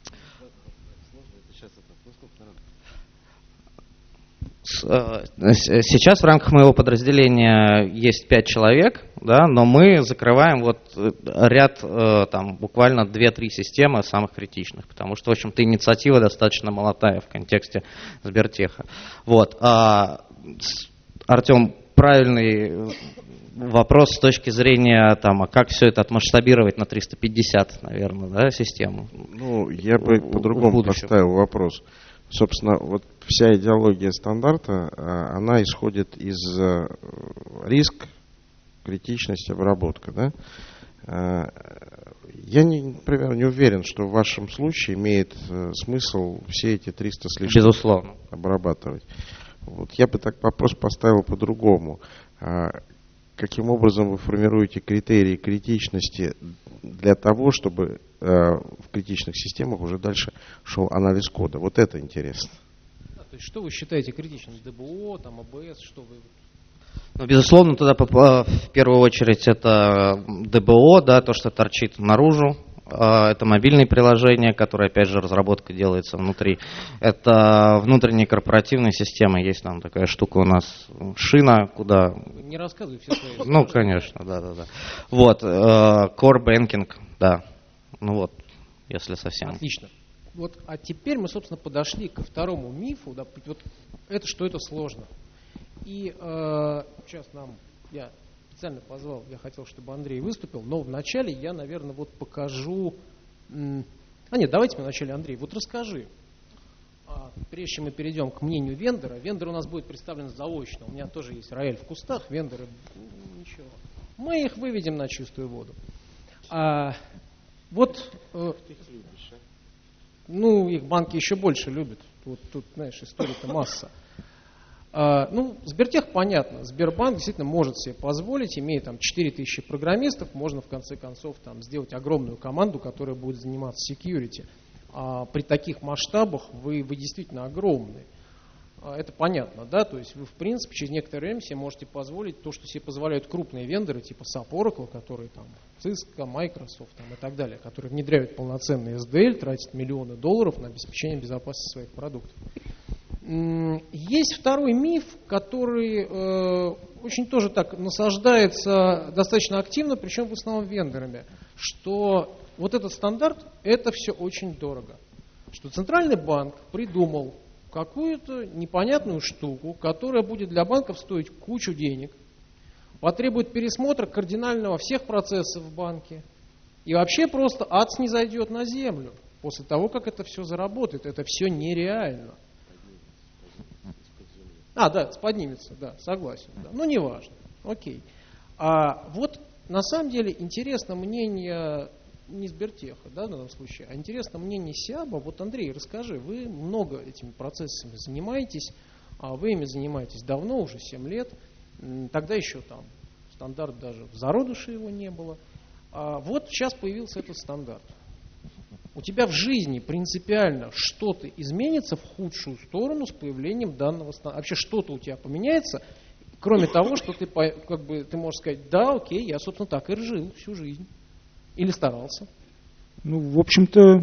[SPEAKER 3] Сейчас в рамках моего подразделения есть пять человек, да, но мы закрываем вот ряд, там, буквально две-три системы самых критичных, потому что, в общем-то, инициатива достаточно молодая в контексте Сбертеха. Вот. А, Артем, правильный вопрос с точки зрения, там, а как все это отмасштабировать на триста пятьдесят, наверное, да, систему?
[SPEAKER 2] Ну, я бы по-другому поставил вопрос. Собственно, вот вся идеология стандарта, она исходит из риск, критичность, обработка. Да? Я, не, например, не уверен, что в вашем случае имеет э, смысл все эти триста с лишним
[SPEAKER 3] Безусловно.
[SPEAKER 2] обрабатывать. Вот. Я бы так вопрос поставил по-другому. А каким образом вы формируете критерии критичности для того, чтобы э, в критичных системах уже дальше шел анализ кода? Вот это интересно.
[SPEAKER 1] А, то есть что вы считаете критичным? ДБО, там, АБС, что вы...
[SPEAKER 3] Ну, безусловно, тогда в первую очередь это ДБО, да, то, что торчит наружу. Это мобильные приложения, которые, опять же, разработка делается внутри. Это внутренние корпоративные системы. Есть там такая штука у нас, шина, куда...
[SPEAKER 1] Не рассказывай все свои...
[SPEAKER 3] Ну, конечно, да-да-да. Вот, core banking, да. Ну вот, если совсем...
[SPEAKER 1] Отлично. Вот, а теперь мы, собственно, подошли ко второму мифу. Да, вот это, что это сложно. И э, сейчас нам, я специально позвал, я хотел, чтобы Андрей выступил, но вначале я, наверное, вот покажу... М, а нет, давайте мы вначале, Андрей, вот расскажи, а, прежде чем мы перейдем к мнению вендора. Вендор у нас будет представлен заочно, у меня тоже есть рояль в кустах, вендоры, ничего. Мы их выведем на чистую воду. А, вот... Э, ну, их банки еще больше любят, вот тут, знаешь, история-то масса. Uh, ну, Сбертех понятно. Сбербанк действительно может себе позволить, имея там четыре тысячи программистов, можно в конце концов там сделать огромную команду, которая будет заниматься security. Uh, при таких масштабах вы, вы действительно огромны. Uh, это понятно, да? То есть вы, в принципе, через некоторое время себе можете позволить то, что себе позволяют крупные вендоры, типа сап, Oracle, которые там Cisco, Microsoft там, и так далее, которые внедряют полноценный эс ди эль, тратят миллионы долларов на обеспечение безопасности своих продуктов. Есть второй миф, который э, очень тоже так насаждается достаточно активно, причем в основном вендорами, что вот этот стандарт, это все очень дорого. Что Центральный банк придумал какую-то непонятную штуку, которая будет для банков стоить кучу денег, потребует пересмотра кардинального всех процессов в банке, и вообще просто ад снизойдет на землю после того, как это все заработает. Это все нереально. А, да, поднимется, да, согласен. Да. Ну, неважно. Окей. А вот на самом деле интересно мнение не Сбертеха, да, в данном случае, а интересно мнение Сиаба. Вот, Андрей, расскажи, вы много этими процессами занимаетесь, а вы ими занимаетесь давно, уже семь лет. Тогда еще там стандарт даже в зародыше его не было. А вот сейчас появился этот стандарт. У тебя в жизни принципиально что-то изменится в худшую сторону с появлением данного стандарта? Вообще что-то у тебя поменяется, кроме того, что ты, как бы, ты можешь сказать, да, окей, я, собственно, так и жил всю жизнь. Или старался?
[SPEAKER 4] Ну, в общем-то,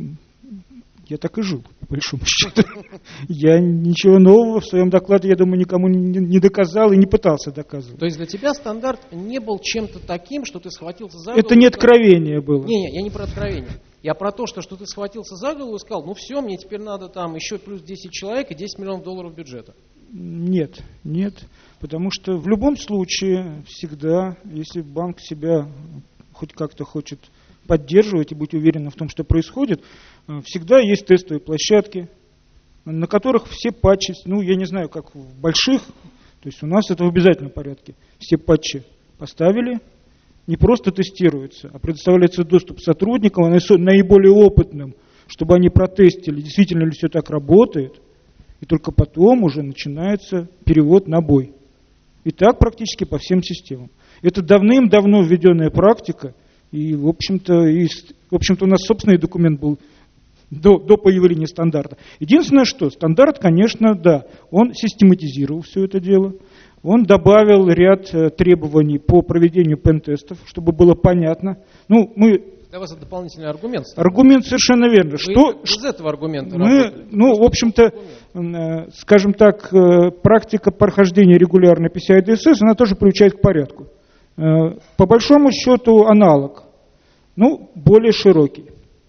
[SPEAKER 4] я так и жил, по большому счету. Я ничего нового в своем докладе, я думаю, никому не доказал и не пытался доказывать.
[SPEAKER 1] То есть для тебя стандарт не был чем-то таким, что ты схватился за голову?
[SPEAKER 4] Это не откровение было.
[SPEAKER 1] Не, не, я не про откровение. Я про то, что, что ты схватился за голову и сказал, ну все, мне теперь надо там еще плюс десять человек и десять миллионов долларов бюджета.
[SPEAKER 4] Нет, нет. Потому что в любом случае всегда, если банк себя хоть как-то хочет поддерживать и быть уверенным в том, что происходит, всегда есть тестовые площадки, на которых все патчи, ну я не знаю, как в больших, то есть у нас это в обязательном порядке, все патчи поставили, не просто тестируются, а предоставляется доступ сотрудникам, наиболее опытным, чтобы они протестили, действительно ли все так работает, и только потом уже начинается перевод на бой. И так практически по всем системам. Это давным-давно введенная практика, и, в общем-то, и, в общем-то, у нас собственный документ был до, до появления стандарта. Единственное, что стандарт, конечно, да, он систематизировал все это дело, он добавил ряд требований по проведению пентестов, чтобы было понятно. Ну, мы...
[SPEAKER 1] Для вас это дополнительный аргумент.
[SPEAKER 4] Аргумент совершенно верно.
[SPEAKER 1] Вы
[SPEAKER 4] что,
[SPEAKER 1] из этого аргумента
[SPEAKER 4] мы,
[SPEAKER 1] работаете?
[SPEAKER 4] ну, в общем-то, э, скажем так, э, практика прохождения регулярно пи си ай ди эс эс, она тоже приучает к порядку. Э, по большому счету аналог, ну, более широкий.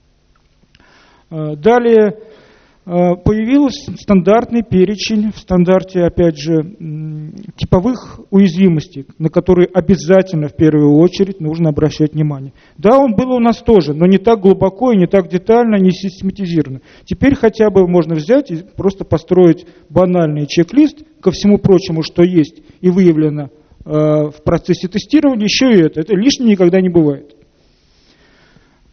[SPEAKER 4] Э, далее э, появился стандартный перечень в стандарте, опять же, м, типовых уязвимостей, на которые обязательно в первую очередь нужно обращать внимание. Да, он был у нас тоже, но не так глубоко и не так детально, не систематизированно. Теперь хотя бы можно взять и просто построить банальный чек-лист ко всему прочему, что есть и выявлено э, в процессе тестирования, еще и это. Это лишнее никогда не бывает.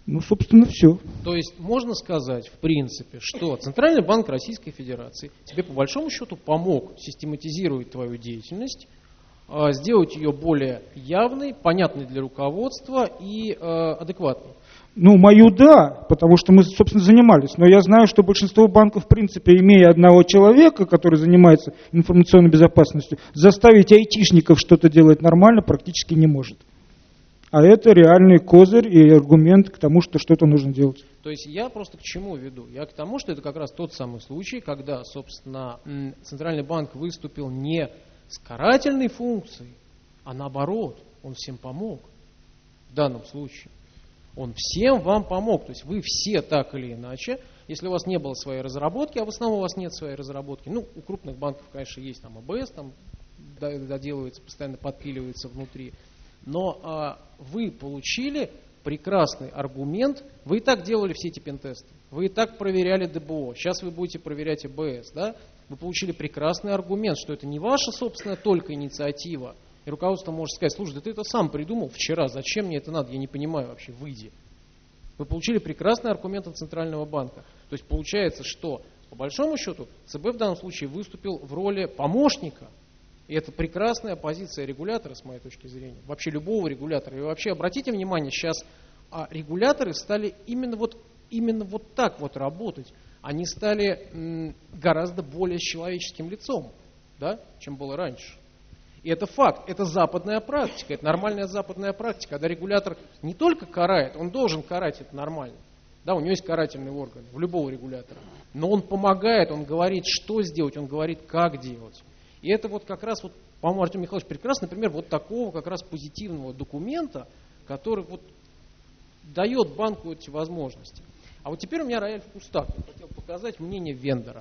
[SPEAKER 4] Ну, собственно, все.
[SPEAKER 1] То есть можно сказать, в принципе, что Центральный банк Российской Федерации тебе по большому счету помог систематизировать твою деятельность, сделать ее более явной, понятной для руководства и э, адекватной.
[SPEAKER 4] Ну, мою да, потому что мы, собственно, занимались. Но я знаю, что большинство банков, в принципе, имея одного человека, который занимается информационной безопасностью, заставить айтишников что-то делать нормально практически не может. А это реальный козырь и аргумент к тому, что что-то нужно делать.
[SPEAKER 1] То есть я просто к чему веду? Я к тому, что это как раз тот самый случай, когда, собственно, Центральный банк выступил не с карательной функцией, а наоборот, он всем помог в данном случае. Он всем вам помог. То есть вы все так или иначе, если у вас не было своей разработки, а в основном у вас нет своей разработки, ну, у крупных банков, конечно, есть там АБС, там доделывается, постоянно подпиливается внутри, но а, вы получили прекрасный аргумент, вы и так делали все эти пентесты, вы и так проверяли ДБО, сейчас вы будете проверять АБС, да? Вы получили прекрасный аргумент, что это не ваша собственная только инициатива. И руководство может сказать: слушай, да ты это сам придумал вчера, зачем мне это надо, я не понимаю вообще, выйди. Вы получили прекрасный аргумент от Центрального банка. То есть получается, что по большому счету ЦБ в данном случае выступил в роли помощника. И это прекрасная позиция регулятора, с моей точки зрения, вообще любого регулятора. И вообще обратите внимание, сейчас а регуляторы стали именно вот, именно вот так вот работать. Они стали м, гораздо более с человеческим лицом, да, чем было раньше. И это факт, это западная практика, это нормальная западная практика, когда регулятор не только карает, он должен карать, это нормально. Да, у него есть карательный орган, у любого регулятора. Но он помогает, он говорит, что сделать, он говорит, как делать. И это вот как раз, вот, по-моему, Артем Михайлович прекрасный пример вот такого как раз позитивного документа, который вот дает банку эти возможности. А вот теперь у меня рояль в кустах. Я хотел показать мнение вендора.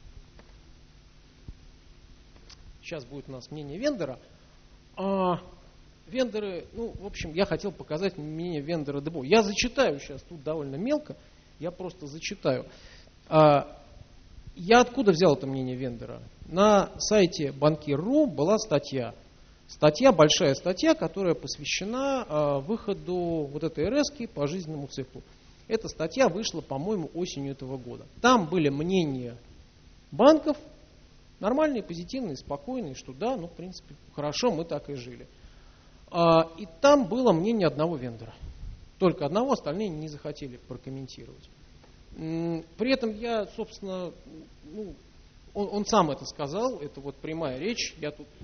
[SPEAKER 1] Сейчас будет у нас мнение вендора. А, вендоры, ну, в общем, я хотел показать мнение вендора ДБО. Я зачитаю сейчас тут довольно мелко. Я просто зачитаю. А, я откуда взял это мнение вендора? На сайте банкир точка ру была статья. Статья, большая статья, которая посвящена а, выходу вот этой эр эс-ки по жизненному циклу. Эта статья вышла, по-моему, осенью этого года. Там были мнения банков, нормальные, позитивные, спокойные, что да, ну, в принципе, хорошо, мы так и жили. А, и там было мнение одного вендора. Только одного, остальные не захотели прокомментировать. При этом я, собственно, ну, он, он сам это сказал, это вот прямая речь, я тут...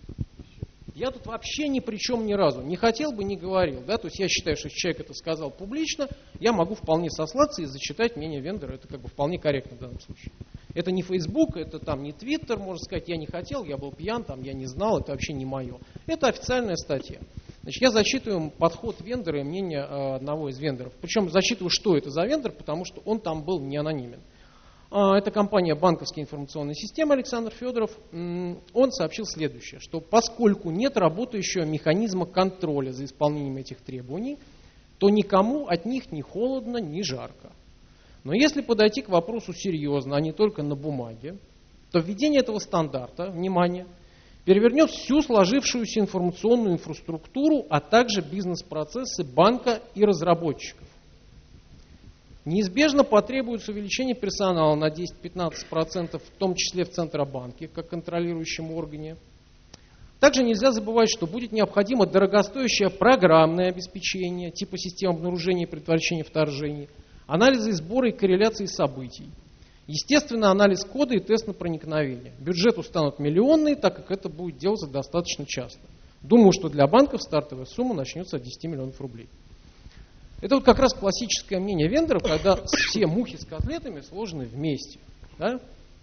[SPEAKER 1] Я тут вообще ни при чем ни разу. Не хотел бы, не говорил. Да? То есть я считаю, что если человек это сказал публично, я могу вполне сослаться и зачитать мнение вендора. Это как бы вполне корректно в данном случае. Это не Facebook, это там не Twitter, можно сказать, я не хотел, я был пьян, там, я не знал, это вообще не мое. Это официальная статья. Значит, я зачитываю подход вендора и мнение одного из вендоров. Причем зачитываю, что это за вендор, потому что он там был не анонимен. Это компания «Банковские информационные системы», Александр Федоров. Он сообщил следующее, что поскольку нет работающего механизма контроля за исполнением этих требований, то никому от них ни холодно, ни жарко. Но если подойти к вопросу серьезно, а не только на бумаге, то введение этого стандарта, внимание, перевернет всю сложившуюся информационную инфраструктуру, а также бизнес-процессы банка и разработчиков. Неизбежно потребуется увеличение персонала на десять-пятнадцать процентов, в том числе в Центробанке, как контролирующем органе. Также нельзя забывать, что будет необходимо дорогостоящее программное обеспечение, типа систем обнаружения и предотвращения вторжений, анализы сбора и корреляции событий. Естественно, анализ кода и тест на проникновение. Бюджеты станут миллионные, так как это будет делаться достаточно часто. Думаю, что для банков стартовая сумма начнется от десяти миллионов рублей. Это вот как раз классическое мнение вендоров, когда все мухи с котлетами сложены вместе. Да?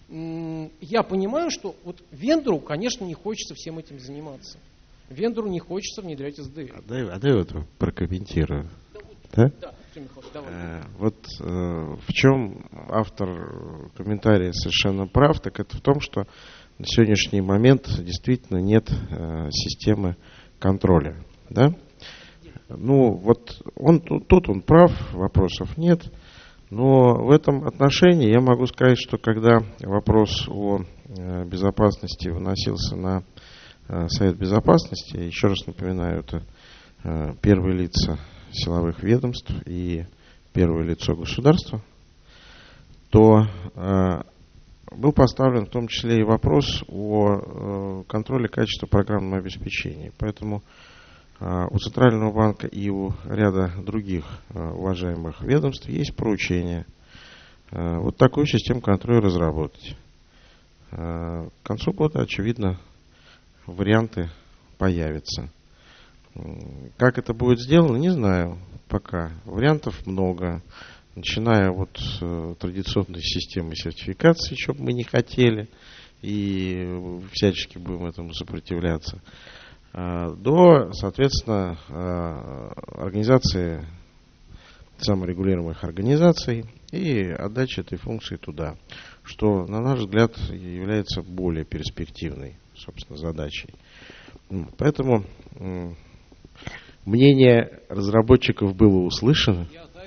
[SPEAKER 1] Я понимаю, что вот вендору, конечно, не хочется всем этим заниматься. Вендору не хочется внедрять эс дэ эр.
[SPEAKER 2] А дай, а дай вот прокомментирую.
[SPEAKER 1] Да?
[SPEAKER 2] Да?
[SPEAKER 1] Да, Михайлович, давай.
[SPEAKER 2] Э, вот э, в чем автор комментария совершенно прав, так это в том, что на сегодняшний момент действительно нет э, системы контроля. Да? Ну, вот он, тут он прав, вопросов нет. Но в этом отношении я могу сказать, что когда вопрос о э, безопасности выносился на э, Совет Безопасности, еще раз напоминаю, это э, первые лица силовых ведомств и первое лицо государства, то был поставлен в том числе и вопрос о контроле качества программного обеспечения. Поэтому у Центрального банка и у ряда других уважаемых ведомств есть поручение вот такую систему контроля разработать. К концу года, очевидно, варианты появятся. Как это будет сделано, не знаю пока. Вариантов много. Начиная от э, традиционной системы сертификации, что бы мы не хотели, и всячески будем этому сопротивляться, э, до, соответственно, э, организации саморегулируемых организаций и отдачи этой функции туда, что, на наш взгляд, является более перспективной, собственно, задачей. Поэтому э, мнение разработчиков было услышано.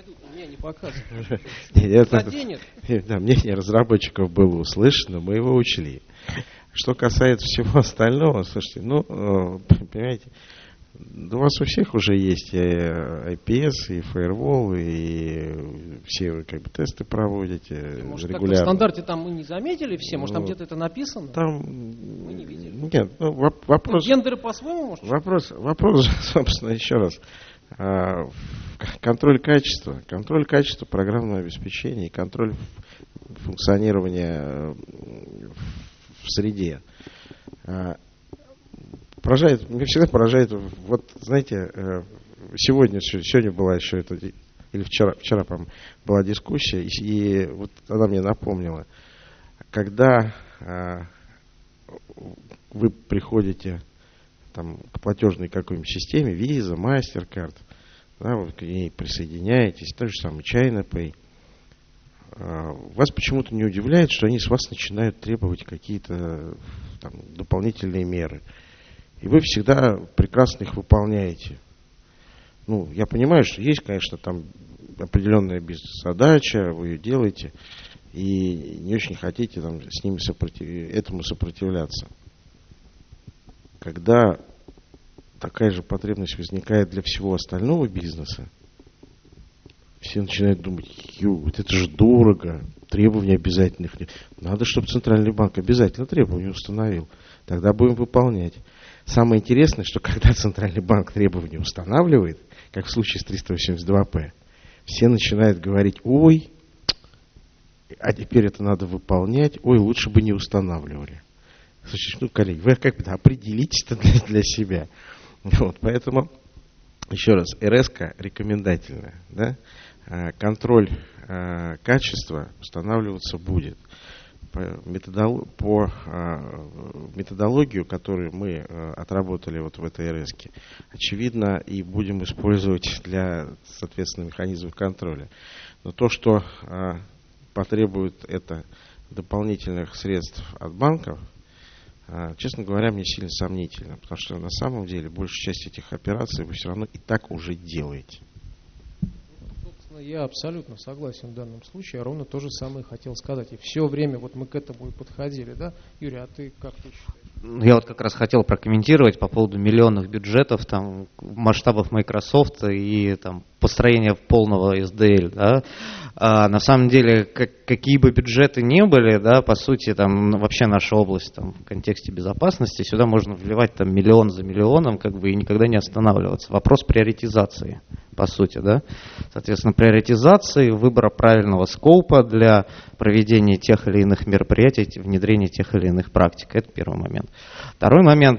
[SPEAKER 2] Да, мнение разработчиков было услышано, мы его учли. Что касается всего остального, слушайте, ну, понимаете, у вас у всех уже есть и ай пи эс, и Firewall, и все вы как бы тесты проводите.
[SPEAKER 1] Может,
[SPEAKER 2] регулярно.
[SPEAKER 1] В стандарте там мы не заметили все? Может, там где-то это написано?
[SPEAKER 2] Там
[SPEAKER 1] мы не видели.
[SPEAKER 2] Нет, ну, вопрос.
[SPEAKER 1] Ну, гендеры по-своему, может?
[SPEAKER 2] Вопрос, вопрос, собственно, еще раз. Контроль качества, контроль качества программного обеспечения и контроль функционирования в среде. Поражает, меня всегда поражает, вот знаете, сегодня, сегодня была еще это, или вчера, вчера, по-моему, была дискуссия, и, и вот она мне напомнила, когда вы приходите там, к платежной какой-нибудь системе, Visa, MasterCard, да, вы к ней присоединяетесь, то же самое China Pay. Вас почему-то не удивляет, что они с вас начинают требовать какие-то там, дополнительные меры. И вы всегда прекрасно их выполняете. Ну, я понимаю, что есть, конечно, там определенная бизнес-задача, вы ее делаете, и не очень хотите там, с ними сопротив... этому сопротивляться. Когда такая же потребность возникает для всего остального бизнеса, все начинают думать, ю, вот это же дорого, требований обязательных нет. Надо, чтобы Центральный банк обязательно требования установил. Тогда будем выполнять. Самое интересное, что когда Центральный банк требования устанавливает, как в случае с триста восемьдесят два пэ, все начинают говорить, ой, а теперь это надо выполнять, ой, лучше бы не устанавливали. Слушайте, ну, коллеги, вы как бы определитесь-то для, для себя. Вот, поэтому, еще раз, эр эс-ка рекомендательная. Да? Контроль э, качества устанавливаться будет. По, методол, по э, методологию, которую мы э, отработали вот в этой эр эс-ке, очевидно, и будем использовать для, соответственно, механизмов контроля. Но то, что э, потребует это дополнительных средств от банков, честно говоря, мне сильно сомнительно, потому что на самом деле большая часть этих операций вы все равно и так уже делаете.
[SPEAKER 1] Собственно, я абсолютно согласен в данном случае, я ровно то же самое хотел сказать. И все время вот мы к этому и подходили, да? Юрий, а ты как ты считаешь?
[SPEAKER 3] Я вот как раз хотел прокомментировать по поводу миллионных бюджетов, там, масштабов Microsoft и там, построения полного эс ди эл. Да? А, на самом деле, как, какие бы бюджеты ни были, да, по сути, там, вообще наша область там, в контексте безопасности, сюда можно вливать там, миллион за миллионом как бы, и никогда не останавливаться. Вопрос приоритизации, по сути. Да? Соответственно, приоритизации, выбора правильного скопа для проведения тех или иных мероприятий, внедрения тех или иных практик. Это первый момент. Второй момент,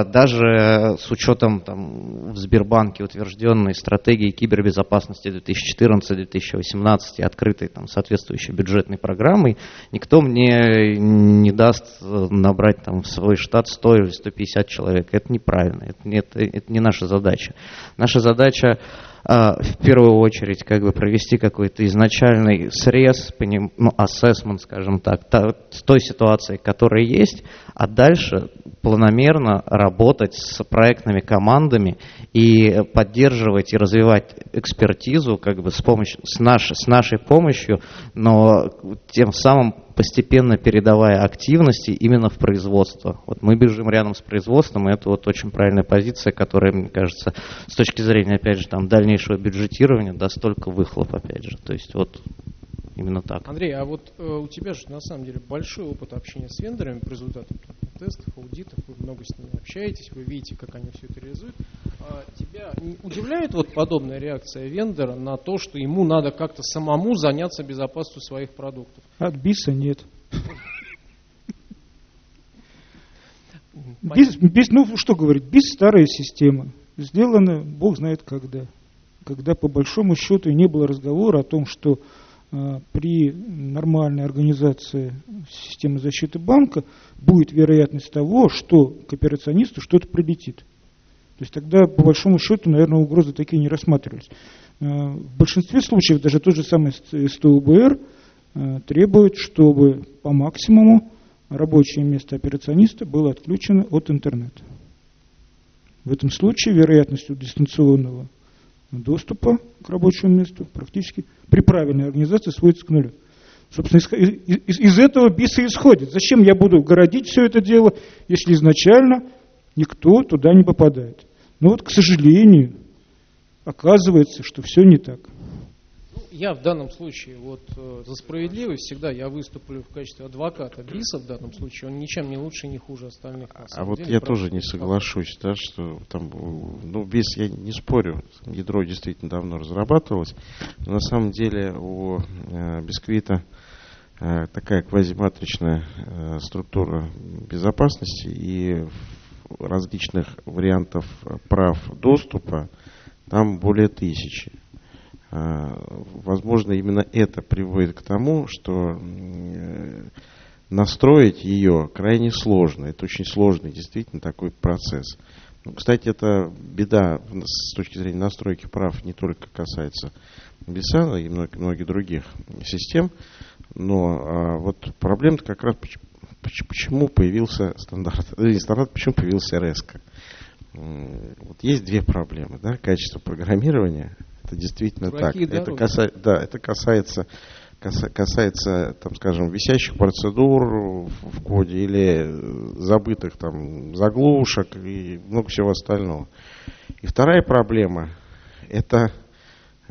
[SPEAKER 3] даже с учетом там, в Сбербанке утвержденной стратегии кибербезопасности две тысячи четырнадцатый — две тысячи восемнадцатый, открытой там, соответствующей бюджетной программой, никто мне не даст набрать там, в свой штат сто или сто пятьдесят человек. Это неправильно, это, это, это не наша задача. Наша задача в первую очередь как бы провести какой-то изначальный срез, ну, ассессмент, скажем так, та, с той ситуации, которая есть, а дальше планомерно работать с проектными командами и поддерживать и развивать экспертизу как бы с, помощью, с, наш, с нашей помощью, но тем самым постепенно передавая активности именно в производство. Вот мы бежим рядом с производством, и это вот очень правильная позиция, которая, мне кажется, с точки зрения, опять же, там, дальнейшего бюджетирования даст только выхлоп, опять же. То есть вот именно так.
[SPEAKER 1] Андрей, а вот э, у тебя же на самом деле большой опыт общения с вендорами по результатам тестов, аудитов, вы много с ними общаетесь, вы видите, как они все это реализуют. А тебя удивляет вот подобная реакция вендора на то, что ему надо как-то самому заняться безопасностью своих продуктов?
[SPEAKER 4] От БИСа нет. БИС, БИС, ну что говорить, БИС старая система, сделана бог знает когда. Когда по большому счету не было разговора о том, что э, при нормальной организации системы защиты банка будет вероятность того, что к операционисту что-то прилетит. То есть тогда по большому счету, наверное, угрозы такие не рассматривались. Э, в большинстве случаев даже тот же самый СТОБР э, требует, чтобы по максимуму рабочее место операциониста было отключено от интернета. В этом случае вероятность дистанционного доступа к рабочему месту практически при правильной организации сводится к нулю. Собственно, из, из, из этого БИС и исходит. Зачем я буду городить все это дело, если изначально никто туда не попадает? Но вот, к сожалению, оказывается, что все не так.
[SPEAKER 1] Я в данном случае вот э, за справедливость всегда я выступлю в качестве адвоката БИСа в данном случае. Он ничем не лучше, не хуже остальных.
[SPEAKER 2] А вот деле, я тоже не соглашусь, да, что там, ну, БИС я не спорю, ядро действительно давно разрабатывалось, но на самом деле у э, Бисквита э, такая квазиматричная э, структура безопасности и различных вариантов прав доступа там более тысячи. Возможно, именно это приводит к тому, что настроить ее крайне сложно. Это очень сложный действительно такой процесс. Кстати, это беда с точки зрения настройки прав не только касается БИСа, но и многих, многих других систем. Но вот проблема-то как раз почему появился стандарт, не стандарт, почему появился РЭСКО. Вот есть две проблемы, да, качество программирования. Это действительно Дураки, так. Это, каса... да, это касается, каса... касается, там, скажем, висящих процедур в коде или забытых там заглушек и много всего остального. И вторая проблема – это э,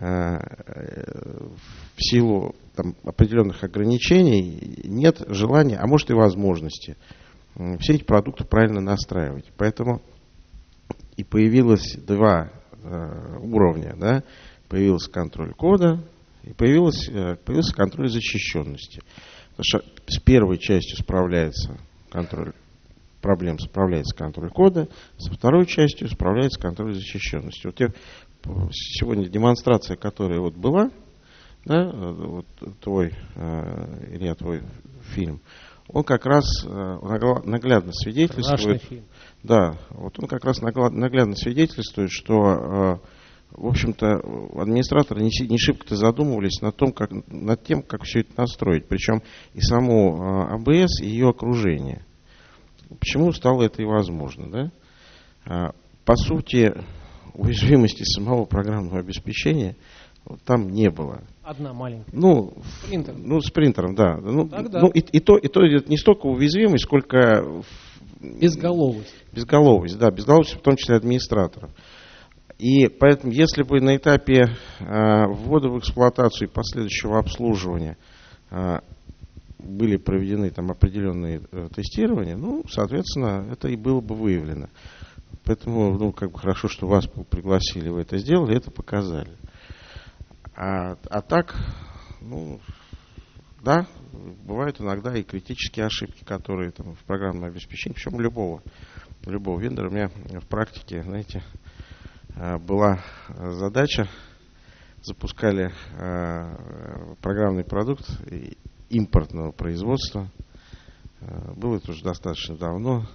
[SPEAKER 2] в силу там, определенных ограничений нет желания, а может и возможности все эти продукты правильно настраивать. Поэтому и появилось два э, уровня, да. Появился контроль кода и появился, появился контроль защищенности. Потому что с первой частью справляется контроль проблем, справляется контроль кода, со второй частью справляется контроль защищенности. Вот я, сегодня демонстрация, которая вот была, да, вот твой, Илья, твой фильм, он как раз наглядно свидетельствует, да, вот он как раз наглядно свидетельствует, что в общем-то, администраторы не, не шибко-то задумывались над, том, как, над тем, как все это настроить. Причем и саму АБС, и ее окружение. Почему стало это и возможно? Да? По сути, уязвимости самого программного обеспечения вот, там не было.
[SPEAKER 1] Одна маленькая.
[SPEAKER 2] Ну,
[SPEAKER 1] с принтером.
[SPEAKER 2] Ну, с принтером, да. Ну, ну и, и, то, и то не столько уязвимость, сколько...
[SPEAKER 1] Безголовость.
[SPEAKER 2] Безголовость, да. Безголовость, в том числе администраторов. И поэтому, если бы на этапе э, ввода в эксплуатацию и последующего обслуживания э, были проведены там определенные э, тестирования, ну, соответственно, это и было бы выявлено. Поэтому, ну, как бы хорошо, что вас пригласили, вы это сделали, это показали. А, а так, ну, да, бывают иногда и критические ошибки, которые там в программном обеспечении, причем любого, любого вендора. У меня в практике, знаете, была задача, запускали э, программный продукт импортного производства. Э, было это уже достаточно давно.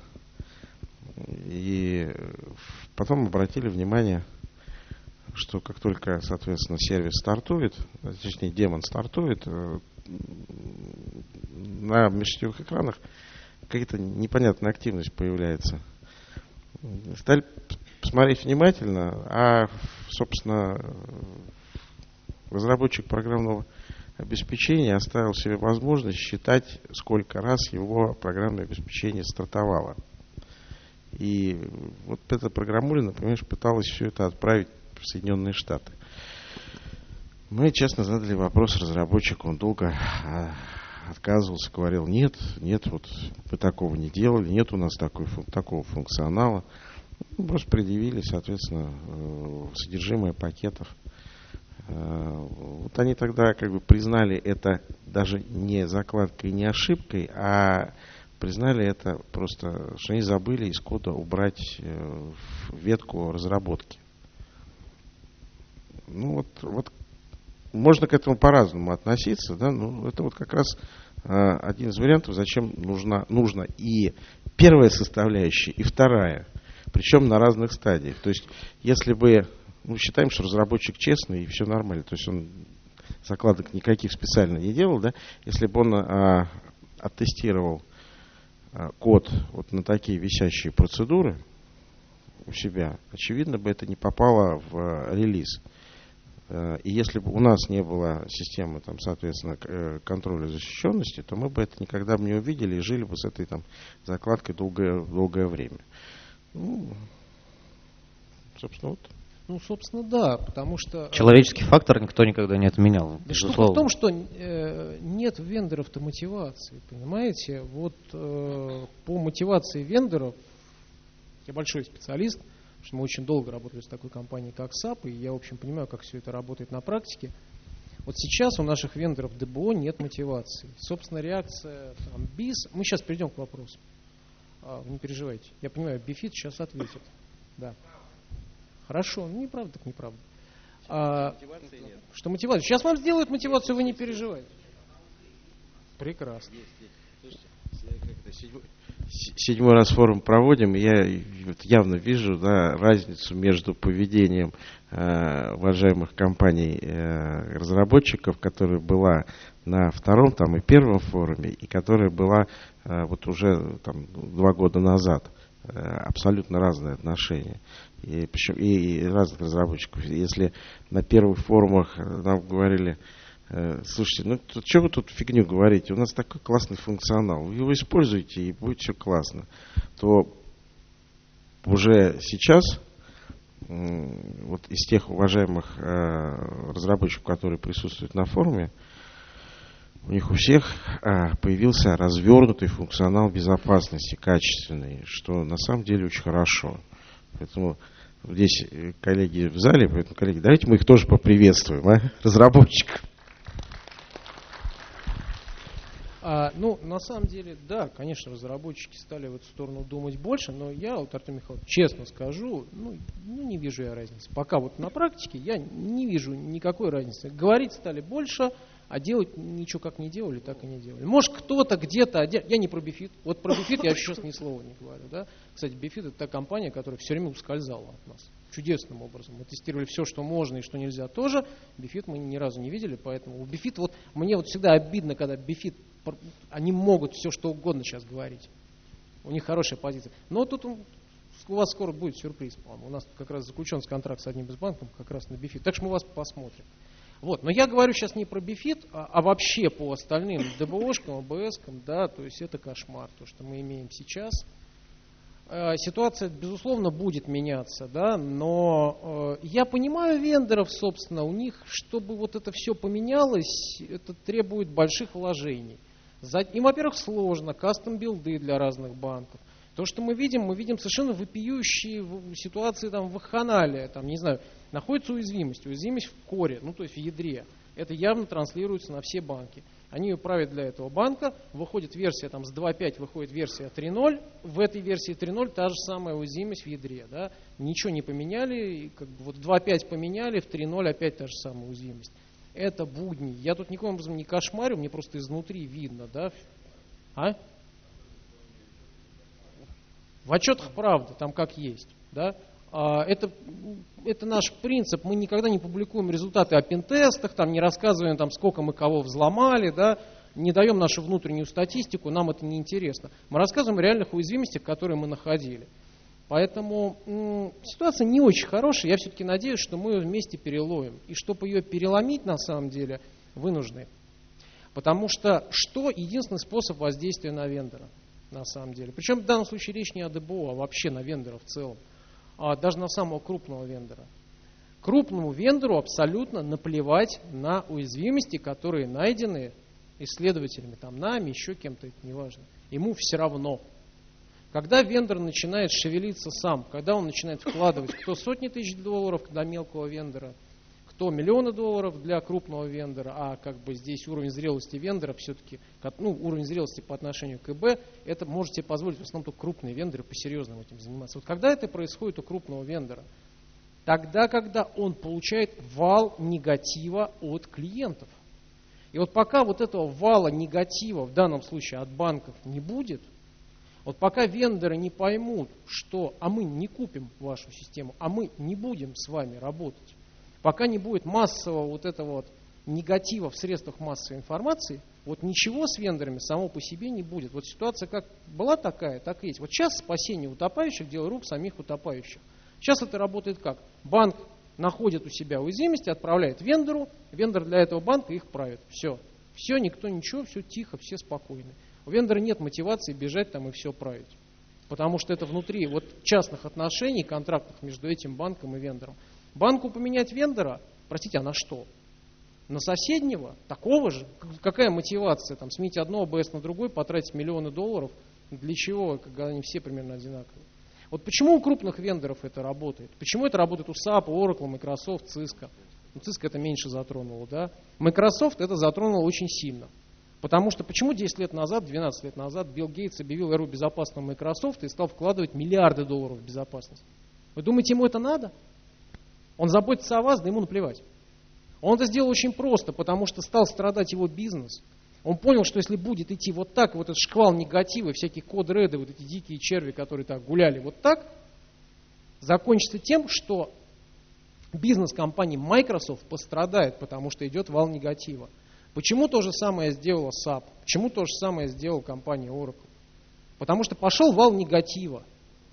[SPEAKER 2] И потом обратили внимание, что как только, соответственно, сервис стартует, точнее, демон стартует, э, на межсетевых экранах какая-то непонятная активность появляется. Стали посмотреть внимательно, а, собственно, разработчик программного обеспечения оставил себе возможность считать, сколько раз его программное обеспечение стартовало. И вот эта программуля, понимаешь, пыталась все это отправить в Соединенные Штаты. Мы честно задали вопрос разработчику, он долго отказывался, говорил, нет, нет, вот мы такого не делали, нет у нас такой, такого функционала. Мы просто предъявили, соответственно, содержимое пакетов. Вот они тогда как бы признали это даже не закладкой, не ошибкой, а признали это просто, что они забыли из кода убрать ветку разработки. Ну вот, вот можно к этому по-разному относиться, да, но это вот как раз а, один из вариантов, зачем нужна, нужно и первая составляющая, и вторая, причем на разных стадиях. То есть, если бы, ну, считаем, что разработчик честный и все нормально, то есть он закладок никаких специально не делал, да, если бы он а, оттестировал а, код вот на такие висящие процедуры у себя, очевидно бы это не попало в а, релиз. И если бы у нас не было системы, там, соответственно, контроля защищенности, то мы бы это никогда бы не увидели и жили бы с этой там закладкой долгое, долгое время. Ну, собственно, вот.
[SPEAKER 1] Ну, собственно, да, потому что...
[SPEAKER 3] Человеческий фактор никто никогда не отменял.
[SPEAKER 1] Да штука в том, что э, нет у вендоров-то мотивации, понимаете? Вот э, по мотивации вендоров, я большой специалист, потому что мы очень долго работали с такой компанией, как сап, и я, в общем, понимаю, как все это работает на практике. Вот сейчас у наших вендоров ДБО нет мотивации. Собственно, реакция там, БИС... Мы сейчас перейдем к вопросу. А, вы не переживайте. Я понимаю, Бифит сейчас ответит. Да. Хорошо. Ну, неправда, так неправда. А, мотивации нет. Что мотивация? Сейчас вам сделают мотивацию, вы не переживайте. Прекрасно.
[SPEAKER 2] Седьмой раз форум проводим, и я явно вижу, да, разницу между поведением э, уважаемых компаний э, разработчиков, которая была на втором там, и первом форуме, и которая была э, вот уже там, два года назад. Э, абсолютно разные отношения. И, причем, и, и разных разработчиков. Если на первых форумах нам говорили: слушайте, ну что вы тут фигню говорите, у нас такой классный функционал, вы его используете и будет все классно, то уже сейчас вот из тех уважаемых разработчиков, которые присутствуют на форуме, у них у всех появился развернутый функционал безопасности, качественный, что на самом деле очень хорошо. Поэтому здесь коллеги в зале, поэтому, коллеги, давайте мы их тоже поприветствуем, а? Разработчиков.
[SPEAKER 1] А, ну, на самом деле, да, конечно, разработчики стали в эту сторону думать больше, но я, вот, Артем Михайлович, честно скажу, ну, ну, не вижу я разницы. Пока вот на практике я не вижу никакой разницы. Говорить стали больше, а делать ничего как не делали, так и не делали. Может, кто-то где-то, я не про Бифит, вот про Бифит я сейчас ни слова не говорю, да. Кстати, Бифит — это та компания, которая все время ускользала от нас. Чудесным образом. Мы тестировали все, что можно и что нельзя тоже. Бифит мы ни разу не видели, поэтому у Бифит, вот мне вот всегда обидно, когда Бифит, они могут все, что угодно сейчас говорить. У них хорошая позиция. Но тут у вас скоро будет сюрприз, по-моему. У нас как раз заключен контракт с одним из банков как раз на Бифит. Так что мы вас посмотрим. Вот. Но я говорю сейчас не про Бифит, а, а вообще по остальным ДБОшкам, АБСкам, да, то есть это кошмар, то, что мы имеем сейчас. Ситуация, безусловно, будет меняться, да, но э, я понимаю вендоров, собственно, у них, чтобы вот это все поменялось, это требует больших вложений. За, им, во-первых, сложно, кастом-билды для разных банков. То, что мы видим, мы видим совершенно вопиющие ситуации там, в вакханалии, там, не знаю, находится уязвимость, уязвимость в коре, ну, то есть в ядре. Это явно транслируется на все банки. Они ее правят для этого банка, выходит версия там, с два точка пять, выходит версия три точка ноль, в этой версии три точка ноль та же самая уязвимость в ядре. Да? Ничего не поменяли, как бы вот два точка пять поменяли, в три точка ноль опять та же самая уязвимость. Это будни. Я тут никаким образом не кошмарю, мне просто изнутри видно. Да? А? В отчетах правда, там как есть. Да? Это, это наш принцип, мы никогда не публикуем результаты о пентестах, там, не рассказываем, там, сколько мы кого взломали, да, не даем нашу внутреннюю статистику, нам это не интересно. Мы рассказываем о реальных уязвимостях, которые мы находили. Поэтому м- ситуация не очень хорошая, я все-таки надеюсь, что мы ее вместе переловим. И чтобы ее переломить, на самом деле, вынуждены Потому что что единственный способ воздействия на вендора, на самом деле. Причем в данном случае речь не о ДБО, а вообще на вендора в целом. А даже на самого крупного вендора. Крупному вендору абсолютно наплевать на уязвимости, которые найдены исследователями, там, нами, еще кем-то, это не важно. Ему все равно. Когда вендор начинает шевелиться сам, когда он начинает вкладывать кто сотни тысяч долларов для мелкого вендора, кто миллионы долларов для крупного вендора, а как бы здесь уровень зрелости вендора все-таки, ну, уровень зрелости по отношению к ИБ, это можете позволить в основном только крупные вендоры по-серьезному этим заниматься. Вот когда это происходит у крупного вендора? Тогда, когда он получает вал негатива от клиентов. И вот пока вот этого вала негатива, в данном случае от банков, не будет, вот пока вендоры не поймут, что а мы не купим вашу систему, а мы не будем с вами работать, пока не будет массового вот этого вот негатива в средствах массовой информации, вот ничего с вендорами само по себе не будет. Вот ситуация как была такая, так и есть. Вот сейчас спасение утопающих – дело рук самих утопающих. Сейчас это работает как? Банк находит у себя уязвимости, отправляет вендору, вендор для этого банка их правит. Все. Все, никто ничего, все тихо, все спокойны. У вендора нет мотивации бежать там и все править. Потому что это внутри вот частных отношений, контрактов между этим банком и вендором. Банку поменять вендора, простите, а на что? На соседнего? Такого же? Какая мотивация? Там, сменить одно АБС на другой, потратить миллионы долларов. Для чего, когда они все примерно одинаковые? Вот почему у крупных вендоров это работает? Почему это работает у сап, Oracle, Microsoft, Cisco? Ну, Cisco это меньше затронуло, да? Microsoft это затронуло очень сильно. Потому что почему десять лет назад, двенадцать лет назад Билл Гейтс объявил эру безопасного Microsoft и стал вкладывать миллиарды долларов в безопасность? Вы думаете, ему это надо? Он заботится о вас, да ему наплевать. Он это сделал очень просто, потому что стал страдать его бизнес. Он понял, что если будет идти вот так, вот этот шквал негатива, всякие код-реды, вот эти дикие черви, которые так гуляли вот так, закончится тем, что бизнес компании Microsoft пострадает, потому что идет вал негатива. Почему то же самое сделала сап? Почему то же самое сделала компания Oracle? Потому что пошел вал негатива.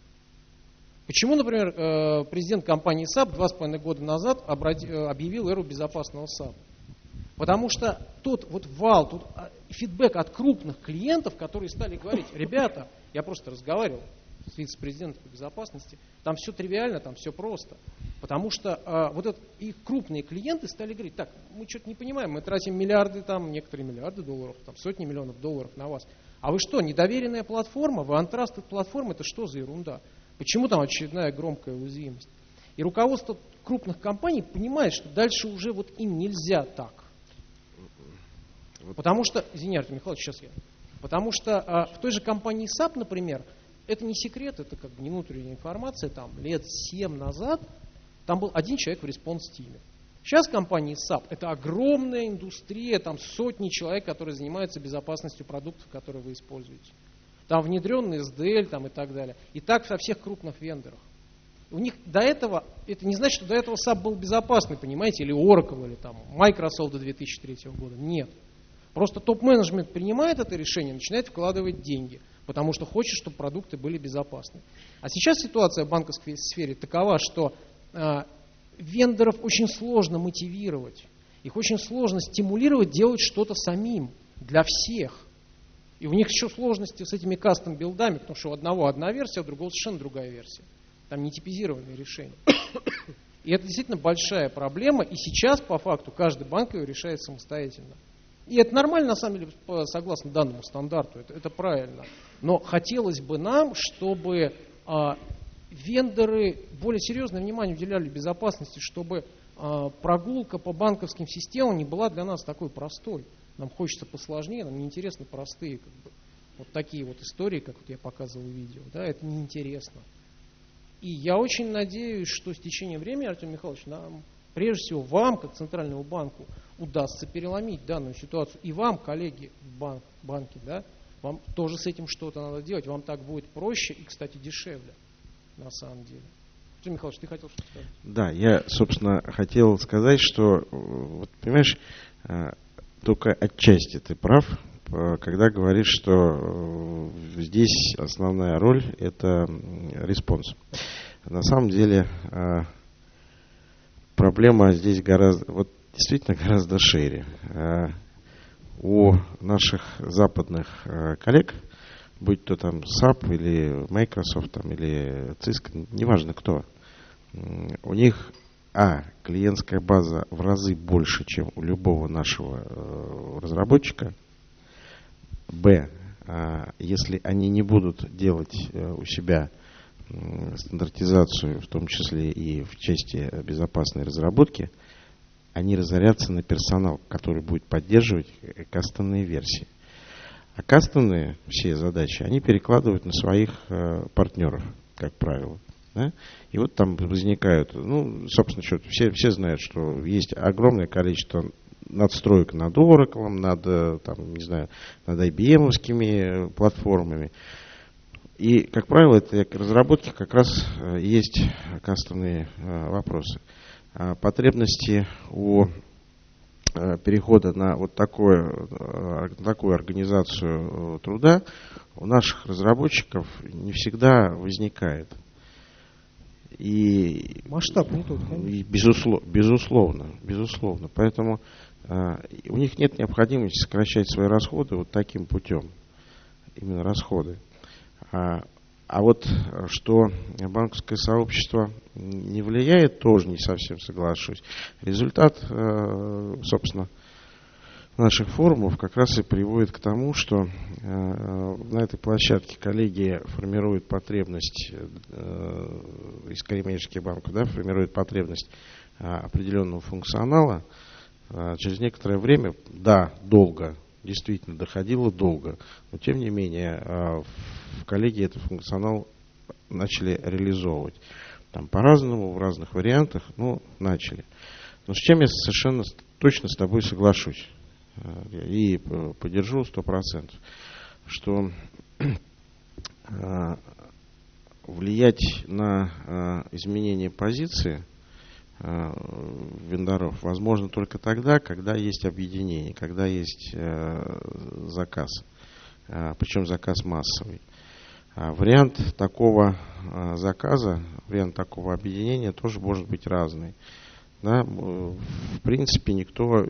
[SPEAKER 1] Почему, например, президент компании сап два с половиной года назад объявил эру безопасного сап? Потому что тот вот вал, тут фидбэк от крупных клиентов, которые стали говорить: ребята, я просто разговаривал с вице-президентом по безопасности, там все тривиально, там все просто. Потому что а, вот это, и крупные клиенты стали говорить: так, мы что-то не понимаем, мы тратим миллиарды, там, некоторые миллиарды долларов, там, сотни миллионов долларов на вас. А вы что, недоверенная платформа? Вы untrusted платформа? Это что за ерунда? Почему там очередная громкая уязвимость? И руководство крупных компаний понимает, что дальше уже вот им нельзя так. Потому что, извини, Артем Михайлович, сейчас я. Потому что а, в той же компании сап, например, это не секрет, это как бы не внутренняя информация, там лет семь назад там был один человек в респонс-тиме. Сейчас компания сап это огромная индустрия, там сотни человек, которые занимаются безопасностью продуктов, которые вы используете. Там внедренный эс ди эл там, и так далее. И так со всех крупных вендорах. У них до этого, это не значит, что до этого сап был безопасный, понимаете, или Oracle, или там Microsoft до две тысячи третьего года. Нет. Просто топ-менеджмент принимает это решение, начинает вкладывать деньги, потому что хочет, чтобы продукты были безопасны. А сейчас ситуация в банковской сфере такова, что э, вендоров очень сложно мотивировать, их очень сложно стимулировать делать что-то самим для всех. И у них еще сложности с этими кастом-билдами, потому что у одного одна версия, а у другого совершенно другая версия. Там не типизированные решения. И это действительно большая проблема, и сейчас по факту каждый банк ее решает самостоятельно. И это нормально, на самом деле, согласно данному стандарту, это, это правильно. Но хотелось бы нам, чтобы а, вендоры более серьезное внимание уделяли безопасности, чтобы а, прогулка по банковским системам не была для нас такой простой. Нам хочется посложнее, нам неинтересны простые, как бы, вот такие вот истории, как вот я показывал в видео. Да, это неинтересно. И я очень надеюсь, что с течением времени, Артем Михайлович, нам, прежде всего вам, как Центральному банку, удастся переломить данную ситуацию. И вам, коллеги в банк, банке, да, вам тоже с этим что-то надо делать. Вам так будет проще и, кстати, дешевле, на самом деле. Артем Михайлович, ты хотел что-то сказать? Да, я, собственно, хотел сказать, что, вот, понимаешь, только отчасти ты прав, когда говоришь, что здесь основная роль – это респонс. На самом деле проблема здесь гораздо, вот действительно гораздо шире.
[SPEAKER 2] у наших западных э, коллег, будь то там сап или Microsoft там, или Cisco, неважно кто, у них а, клиентская база в разы больше, чем у любого нашего э, разработчика, б, э, если они не будут делать э, у себя э, стандартизацию, в том числе и в части безопасной разработки, они разорятся на персонал, который будет поддерживать кастомные версии. А кастомные все задачи они перекладывают на своих э, партнеров, как правило. Да? И вот там возникают, ну, собственно, что все, все знают, что есть огромное количество надстроек над Oracle, над, там, не знаю, над ай би эм-овскими платформами. И, как правило, это разработки как раз есть кастомные э, вопросы. А потребности у э, перехода на вот такое, э, такую организацию труда у наших разработчиков не всегда возникает. И,
[SPEAKER 1] масштаб не тот,
[SPEAKER 2] и безусловно, безусловно, безусловно. Поэтому э, у них нет необходимости сокращать свои расходы вот таким путем. Именно расходы. А, а вот что банковское сообщество не влияет, тоже не совсем соглашусь. Результат, э, собственно, наших форумов как раз и приводит к тому, что э, на этой площадке коллеги формируют потребность, э, из коммерческих банков, да, формируют потребность э, определенного функционала. Э, через некоторое время, да, долго, действительно доходило долго, но тем не менее э, в коллеги этот функционал начали реализовывать. Там по-разному, в разных вариантах, но начали. Но с чем я совершенно точно с тобой соглашусь. И поддержу сто процентов, что влиять на изменение позиции вендоров возможно только тогда, когда есть объединение, когда есть заказ, причем заказ массовый. Вариант такого заказа, вариант такого объединения тоже может быть разный. Да, в принципе, никто,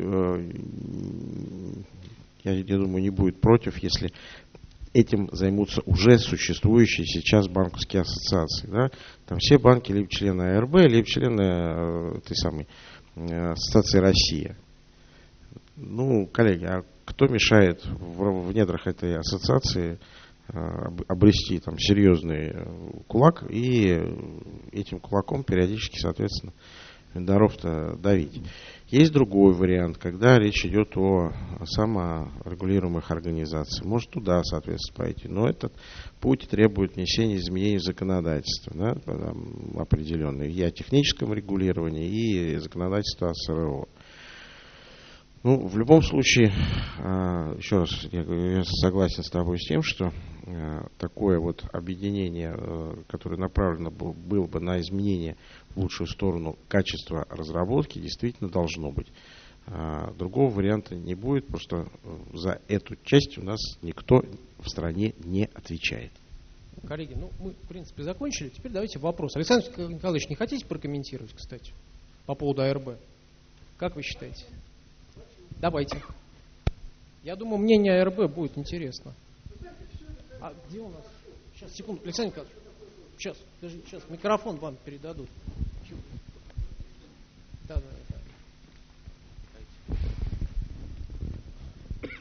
[SPEAKER 2] я, я думаю, не будет против, если этим займутся уже существующие сейчас банковские ассоциации. Да? Там все банки либо члены а эр бэ, либо члены этой самой Ассоциации Россия. Ну, коллеги, а кто мешает в, в недрах этой ассоциации обрести там серьезный кулак и этим кулаком периодически, соответственно, вендоров-то давить. Есть другой вариант, когда речь идет о саморегулируемых организациях. Может туда, соответственно, пойти. Но этот путь требует внесения изменений в законодательство, да, определенные. И о техническом регулировании, и законодательство о эс эр о. Ну, в любом случае, еще раз, я согласен с тобой с тем, что такое вот объединение, которое направлено было бы на изменение в лучшую сторону качества разработки, действительно должно быть. Другого варианта не будет, просто за эту часть у нас никто в стране не отвечает.
[SPEAKER 1] Коллеги, ну мы, в принципе, закончили. Теперь давайте вопрос. Александр Николаевич, не хотите прокомментировать, кстати, по поводу а эр бэ? Как вы считаете? Давайте. Я думаю, мнение а эр бэ будет интересно. А где у нас? Сейчас, секунду, Александр Николаевич. Сейчас, подожди, сейчас, микрофон вам передадут. Да, да, да.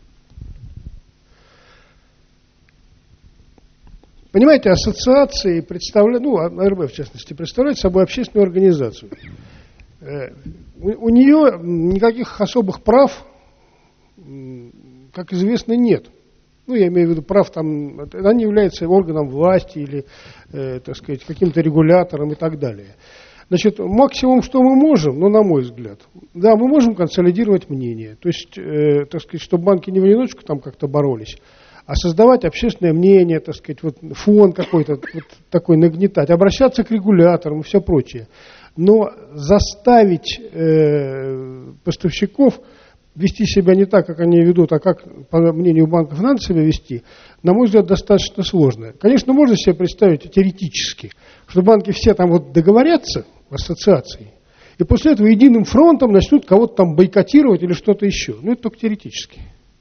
[SPEAKER 5] Понимаете, ассоциации представляют, ну, а эр бэ в частности, представляет собой общественную организацию. У, у нее никаких особых прав, как известно, нет. Ну, я имею в виду прав там, она не является органом власти или, э, так сказать, каким-то регулятором и так далее. Значит, максимум, что мы можем, ну, на мой взгляд, да, мы можем консолидировать мнение. То есть, э, так сказать, чтобы банки не в одиночку там как-то боролись, а создавать общественное мнение, так сказать, вот фон какой-то вот такой нагнетать, обращаться к регуляторам и все прочее. Но заставить э, поставщиков вести себя не так, как они ведут, а как, по мнению банков, надо себя вести, на мой взгляд, достаточно сложно. Конечно, можно себе представить теоретически, что банки все там вот договорятся в ассоциации, и после этого единым фронтом начнут кого-то там бойкотировать или что-то еще. Ну, это только теоретически.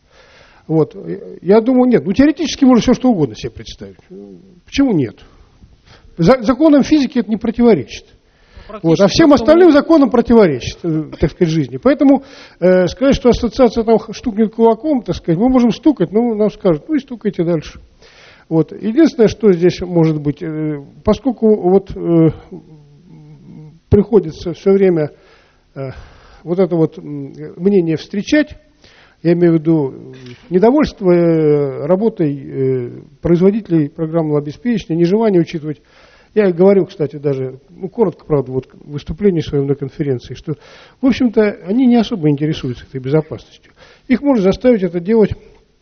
[SPEAKER 5] Вот. Я думаю, нет. Ну, теоретически можно все что угодно себе представить. Почему нет? За, законам физики это не противоречит. Вот. А всем остальным законам противоречит, так сказать, жизни. Поэтому э, сказать, что ассоциация там стукнет кулаком, так сказать, мы можем стукать, но нам скажут, ну и стукайте дальше. Вот. Единственное, что здесь может быть, э, поскольку вот э, приходится все время э, вот это вот мнение встречать, я имею в виду недовольство э, работой э, производителей программного обеспечения, нежелание учитывать. Я говорил, кстати, даже, ну, коротко, правда, вот в выступлении своем на конференции, что, в общем-то, они не особо интересуются этой безопасностью. Их можно заставить это делать,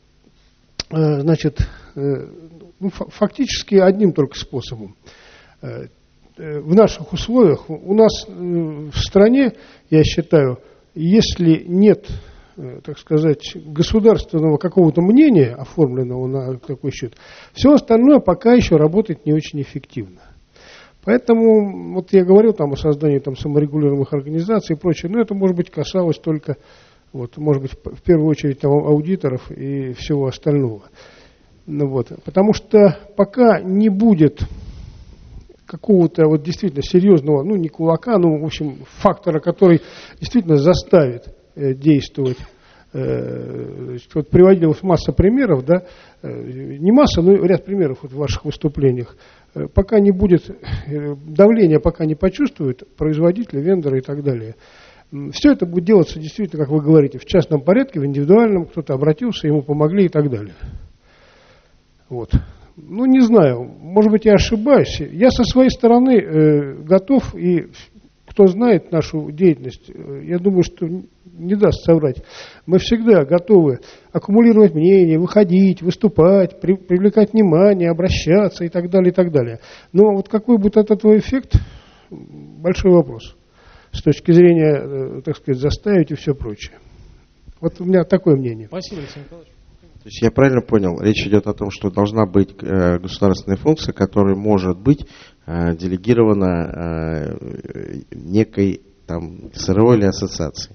[SPEAKER 5] э, значит, э, ну, фактически одним только способом. Э, э, в наших условиях, у нас э, в стране, я считаю, если нет, так сказать, государственного какого-то мнения, оформленного на такой счет, все остальное пока еще работает не очень эффективно. Поэтому, вот я говорил там о создании там саморегулируемых организаций и прочее, но это, может быть, касалось только, вот, может быть, в первую очередь там, аудиторов и всего остального. Ну, вот, потому что пока не будет какого-то вот действительно серьезного, ну, не кулака, ну, в общем, фактора, который действительно заставит действовать. Вот приводилась масса примеров, да, не масса, но ряд примеров вот в ваших выступлениях. Пока не будет давления, пока не почувствуют производители, вендоры и так далее. Все это будет делаться действительно, как вы говорите, в частном порядке, в индивидуальном, кто-то обратился, ему помогли и так далее. Вот. Ну, не знаю, может быть, я ошибаюсь. Я со своей стороны э, готов, и кто знает нашу деятельность, я думаю, что не даст соврать. Мы всегда готовы аккумулировать мнения, выходить, выступать, при, привлекать внимание, обращаться и так далее, и так далее. Но вот какой будет от этого эффект, большой вопрос. С точки зрения, так сказать, заставить и все прочее. Вот у меня такое мнение.
[SPEAKER 1] Спасибо, Алексей Николаевич.
[SPEAKER 2] То есть я правильно понял, речь идет о том, что должна быть э, государственная функция, которая может быть э, делегирована э, некой там СРО или ассоциации.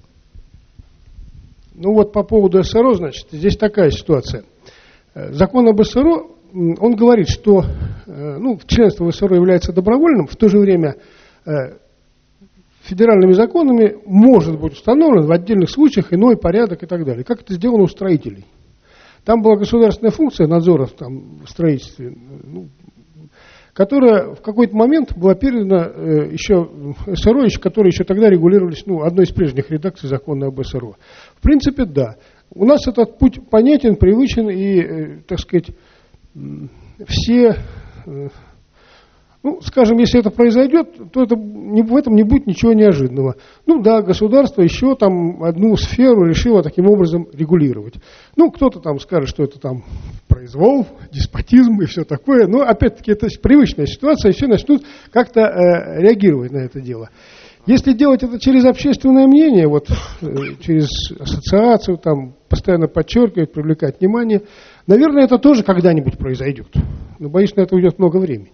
[SPEAKER 5] Ну вот по поводу СРО, значит, здесь такая ситуация. Закон об СРО, он говорит, что э, ну, членство в СРО является добровольным, в то же время э, федеральными законами может быть установлен в отдельных случаях иной порядок и так далее. Как это сделано у строителей. Там была государственная функция надзора там, в строительстве, ну, которая в какой-то момент была передана э, еще СРО, еще, которые еще тогда регулировались, ну, одной из прежних редакций закона об СРО. В принципе, да. У нас этот путь понятен, привычен, и, э, так сказать, э, все, э, ну, скажем, если это произойдет, то это, не, в этом не будет ничего неожиданного. Ну да, государство еще там одну сферу решило таким образом регулировать. Ну, кто-то там скажет, что это там произвол, деспотизм и все такое. Но, опять-таки, это привычная ситуация, и все начнут как-то э, реагировать на это дело. Если делать это через общественное мнение, вот, э, через ассоциацию, там, постоянно подчеркивать, привлекать внимание, наверное, это тоже когда-нибудь произойдет. Но, боюсь, на это уйдет много времени.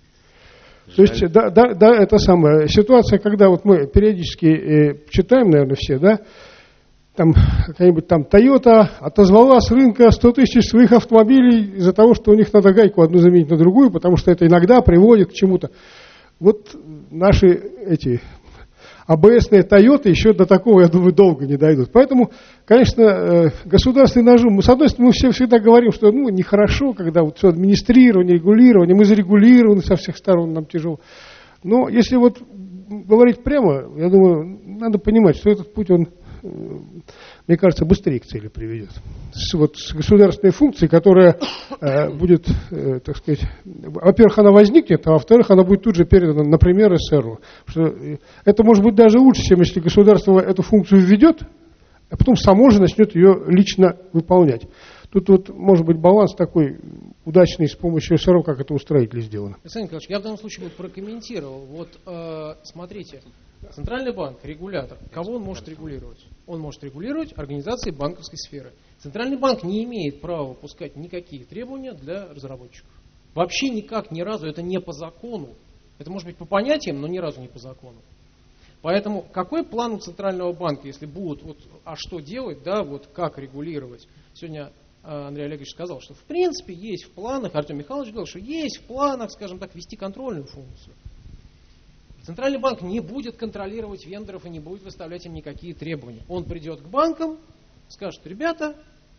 [SPEAKER 5] То есть, да, да, да, это самая ситуация, когда вот мы периодически э, читаем, наверное, все, да, там какая-нибудь там Toyota отозвала с рынка сто тысяч своих автомобилей из-за того, что у них надо гайку одну заменить на другую, потому что это иногда приводит к чему-то. Вот наши эти АБСные Toyota еще до такого, я думаю, долго не дойдут. Поэтому, конечно, государственный нажим, с одной стороны, мы все всегда говорим, что ну, нехорошо, когда вот все администрирование, регулирование, мы зарегулированы со всех сторон, нам тяжело. Но если вот говорить прямо, я думаю, надо понимать, что этот путь, он, мне кажется, быстрее к цели приведет. С, вот, с государственной функцией, которая э, будет, э, так сказать, во-первых, она возникнет, а во-вторых, она будет тут же передана, например, СРО. Что это может быть даже лучше, чем если государство эту функцию введет, а потом само же начнет ее лично выполнять. Тут вот может быть баланс такой удачный с помощью СРО, как это у строителей сделано.
[SPEAKER 1] Александр Николаевич, я в данном случае вот прокомментировал. Вот э, смотрите, Центральный банк, регулятор, кого он может регулировать? Он может регулировать организации банковской сферы. Центральный банк не имеет права выпускать никакие требования для разработчиков. Вообще никак, ни разу, это не по закону. Это может быть по понятиям, но ни разу не по закону. Поэтому какой план у Центрального банка, если будут, вот, а что делать, да, вот как регулировать? Сегодня Андрей Олегович сказал, что в принципе есть в планах, Артем Михайлович говорил, что есть в планах, скажем так, вести контрольную функцию. Центральный банк не будет контролировать вендоров и не будет выставлять им никакие требования. Он придет к банкам, скажет: ребята,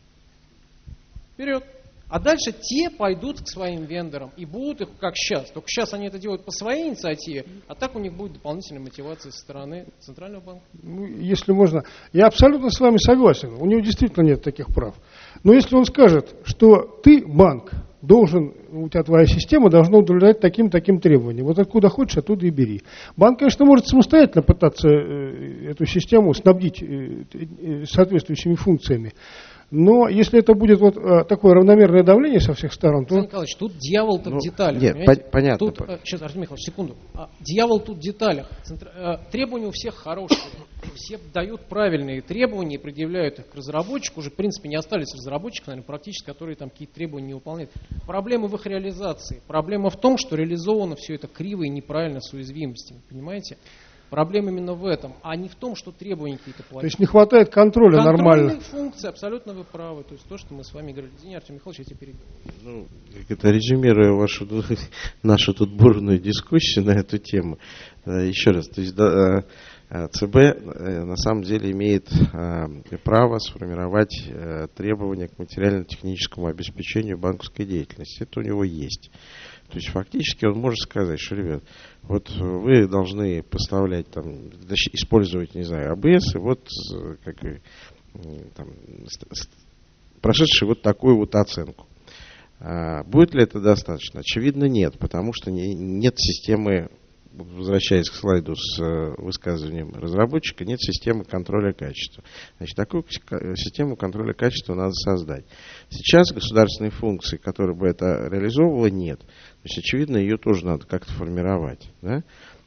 [SPEAKER 1] вперед. А дальше те пойдут к своим вендорам и будут их, как сейчас. Только сейчас они это делают по своей инициативе, а так у них будет дополнительная мотивация со стороны Центрального банка.
[SPEAKER 5] Ну, если можно. Я абсолютно с вами согласен. У него действительно нет таких прав. Но если он скажет, что ты, банк, должен, у тебя твоя система должна удовлетворять таким-таким требованиям. Вот откуда хочешь, оттуда и бери. Банк, конечно, может самостоятельно пытаться эту систему снабдить соответствующими функциями. Но если это будет вот а, такое равномерное давление со всех сторон, то...
[SPEAKER 1] Александр Николаевич, тут дьявол-то
[SPEAKER 2] ну,
[SPEAKER 1] в деталях.
[SPEAKER 2] Нет, по- понятно.
[SPEAKER 1] Тут, а, сейчас, Артем Михайлович, секунду. А, дьявол тут в деталях. Центр... А, требования у всех хорошие. Все дают правильные требования и предъявляют их к разработчику. Уже, в принципе, не остались разработчиков, наверное, практически, которые там какие-то требования не выполняют. Проблема в их реализации. Проблема в том, что реализовано все это криво и неправильно с уязвимостями. Понимаете? Проблема именно в этом, а не в том, что требования какие-то плохие.
[SPEAKER 5] То есть не хватает контроля нормально.
[SPEAKER 1] Контрольные функции, абсолютно вы правы. То есть то, что мы с вами говорили. Извини, Артем Михайлович, я тебя перебил.
[SPEAKER 2] Ну, это резюмируя вашу, нашу тут бурную дискуссию на эту тему, еще раз, то есть да, ЦБ на самом деле имеет право сформировать требования к материально-техническому обеспечению банковской деятельности. Это у него есть. То есть фактически он может сказать, что, ребят, вот вы должны поставлять, там, использовать, не знаю, АБС, и вот как, там, прошедший вот такую вот оценку. А будет ли это достаточно? Очевидно, нет, потому что не, нет системы, возвращаясь к слайду с высказыванием разработчика, нет системы контроля качества. Значит, такую систему контроля качества надо создать. Сейчас государственной функции, которая бы это реализовывала, нет. То есть, очевидно, ее тоже надо как-то формировать. Да?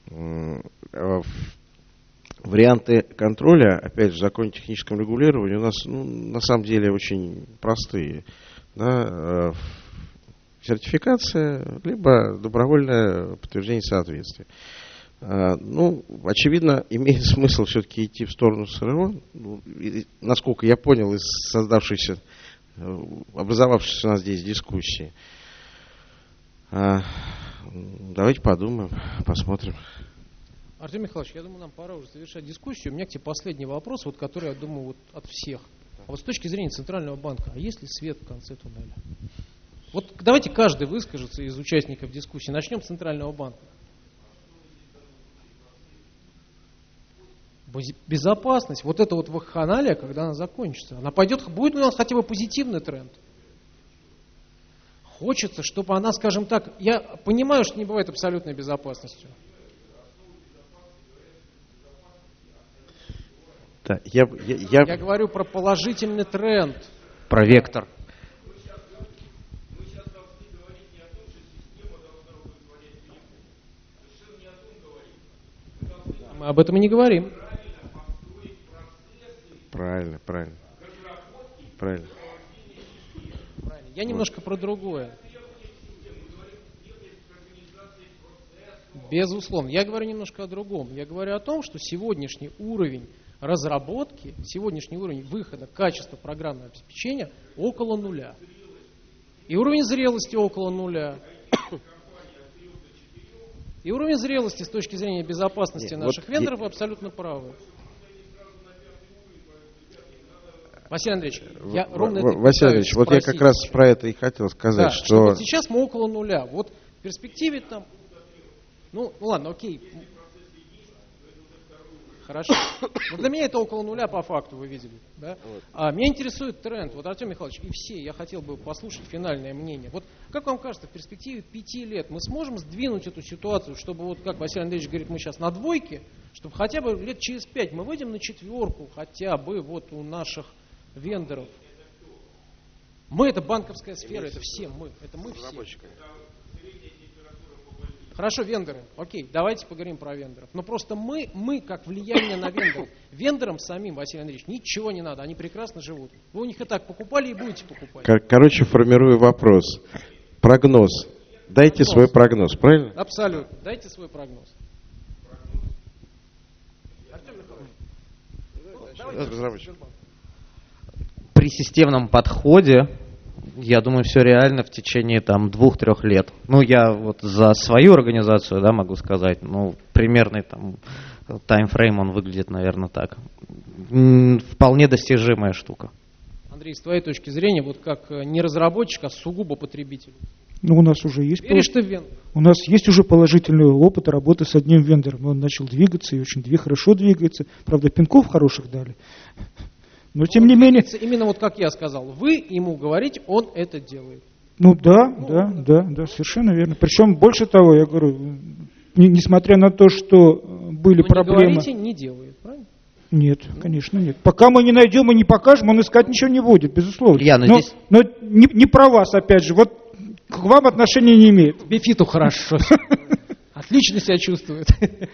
[SPEAKER 2] Варианты контроля, опять же, в законе о техническом регулировании у нас, ну, на самом деле очень простые. Да? Сертификация, либо добровольное подтверждение соответствия. Ну, очевидно, имеет смысл все-таки идти в сторону СРО. Насколько я понял из создавшейся, образовавшейся у нас здесь дискуссии. Давайте подумаем, посмотрим.
[SPEAKER 1] Артем Михайлович, я думаю, нам пора уже завершать дискуссию. У меня к тебе последний вопрос, вот, который, я думаю, вот от всех. А вот с точки зрения Центрального банка, а есть ли свет в конце туннеля? Вот давайте каждый выскажется из участников дискуссии. Начнем с Центрального банка. Безопасность, вот это вот вакханалия, когда она закончится, она пойдет, будет ли у нас хотя бы позитивный тренд? Хочется, чтобы она, скажем так, я понимаю, что не бывает абсолютной безопасностью.
[SPEAKER 2] Да, я, я, я...
[SPEAKER 1] я говорю про положительный тренд.
[SPEAKER 3] Про вектор.
[SPEAKER 1] Мы об этом и не говорим.
[SPEAKER 2] Правильно, правильно. Правильно.
[SPEAKER 1] Правильно. Я немножко про другое. Безусловно. Я говорю немножко о другом. Я говорю о том, что сегодняшний уровень разработки, сегодняшний уровень выхода качества программного обеспечения около нуля. И уровень зрелости около нуля. И уровень зрелости с точки зрения безопасности Нет, наших вот вендоров я... абсолютно правы. Василий Андреевич, я в... ровно это
[SPEAKER 2] Василий Андреевич, вот я как раз про это и хотел сказать,
[SPEAKER 1] да,
[SPEAKER 2] что...
[SPEAKER 1] что вот сейчас мы около нуля. Вот в перспективе там... Ну, ладно, окей. Хорошо. Но для меня это около нуля по факту, вы видели. Да? Вот. А, меня интересует тренд. Вот, Артем Михайлович, и все, я хотел бы послушать финальное мнение. Вот как вам кажется, в перспективе пяти лет мы сможем сдвинуть эту ситуацию, чтобы, вот как Василий Андреевич говорит, мы сейчас на двойке, чтобы хотя бы лет через пять мы выйдем на четверку, хотя бы вот у наших вендоров. Мы — это банковская сфера, это все мы, это мы все. Хорошо, вендоры. Окей, давайте поговорим про вендоров. Но просто мы, мы как влияние на вендоров. Вендорам самим, Василий Андреевич, ничего не надо, они прекрасно живут. Вы у них и так покупали и будете покупать.
[SPEAKER 2] Кор- короче, формирую вопрос. Прогноз. Дайте прогноз. Свой прогноз, правильно?
[SPEAKER 1] Абсолютно. Дайте свой прогноз.
[SPEAKER 3] При системном подходе Я думаю, все реально в течение там двух-трех лет. Ну, я вот за свою организацию, да, могу сказать, ну, примерный там таймфрейм, он выглядит, наверное, так. М, Вполне достижимая штука.
[SPEAKER 1] Андрей, с твоей точки зрения, вот как не разработчик, а сугубо потребитель.
[SPEAKER 4] Ну, у нас уже есть...
[SPEAKER 1] Веришь ты в вендор?
[SPEAKER 4] У нас есть уже положительный опыт работы с одним вендором. Он начал двигаться и очень двиг- хорошо двигается. Правда, пинков хороших дали. Но тем
[SPEAKER 1] Он
[SPEAKER 4] не менее...
[SPEAKER 1] двигается именно вот как я сказал. Вы ему говорите, он это делает.
[SPEAKER 4] Ну да, да, да, да, совершенно верно. Причем больше того, я говорю, не- несмотря на то, что были
[SPEAKER 1] Но
[SPEAKER 4] проблемы...
[SPEAKER 1] не говорите, не делает, правильно?
[SPEAKER 4] Нет, конечно, нет. Пока мы не найдем и не покажем, он искать ничего не будет, безусловно.
[SPEAKER 3] Илья, но
[SPEAKER 4] но
[SPEAKER 3] здесь-
[SPEAKER 4] но не, не про вас, опять же. Вот к вам отношения не имеет.
[SPEAKER 1] Бифиту хорошо. Отлично себя чувствует.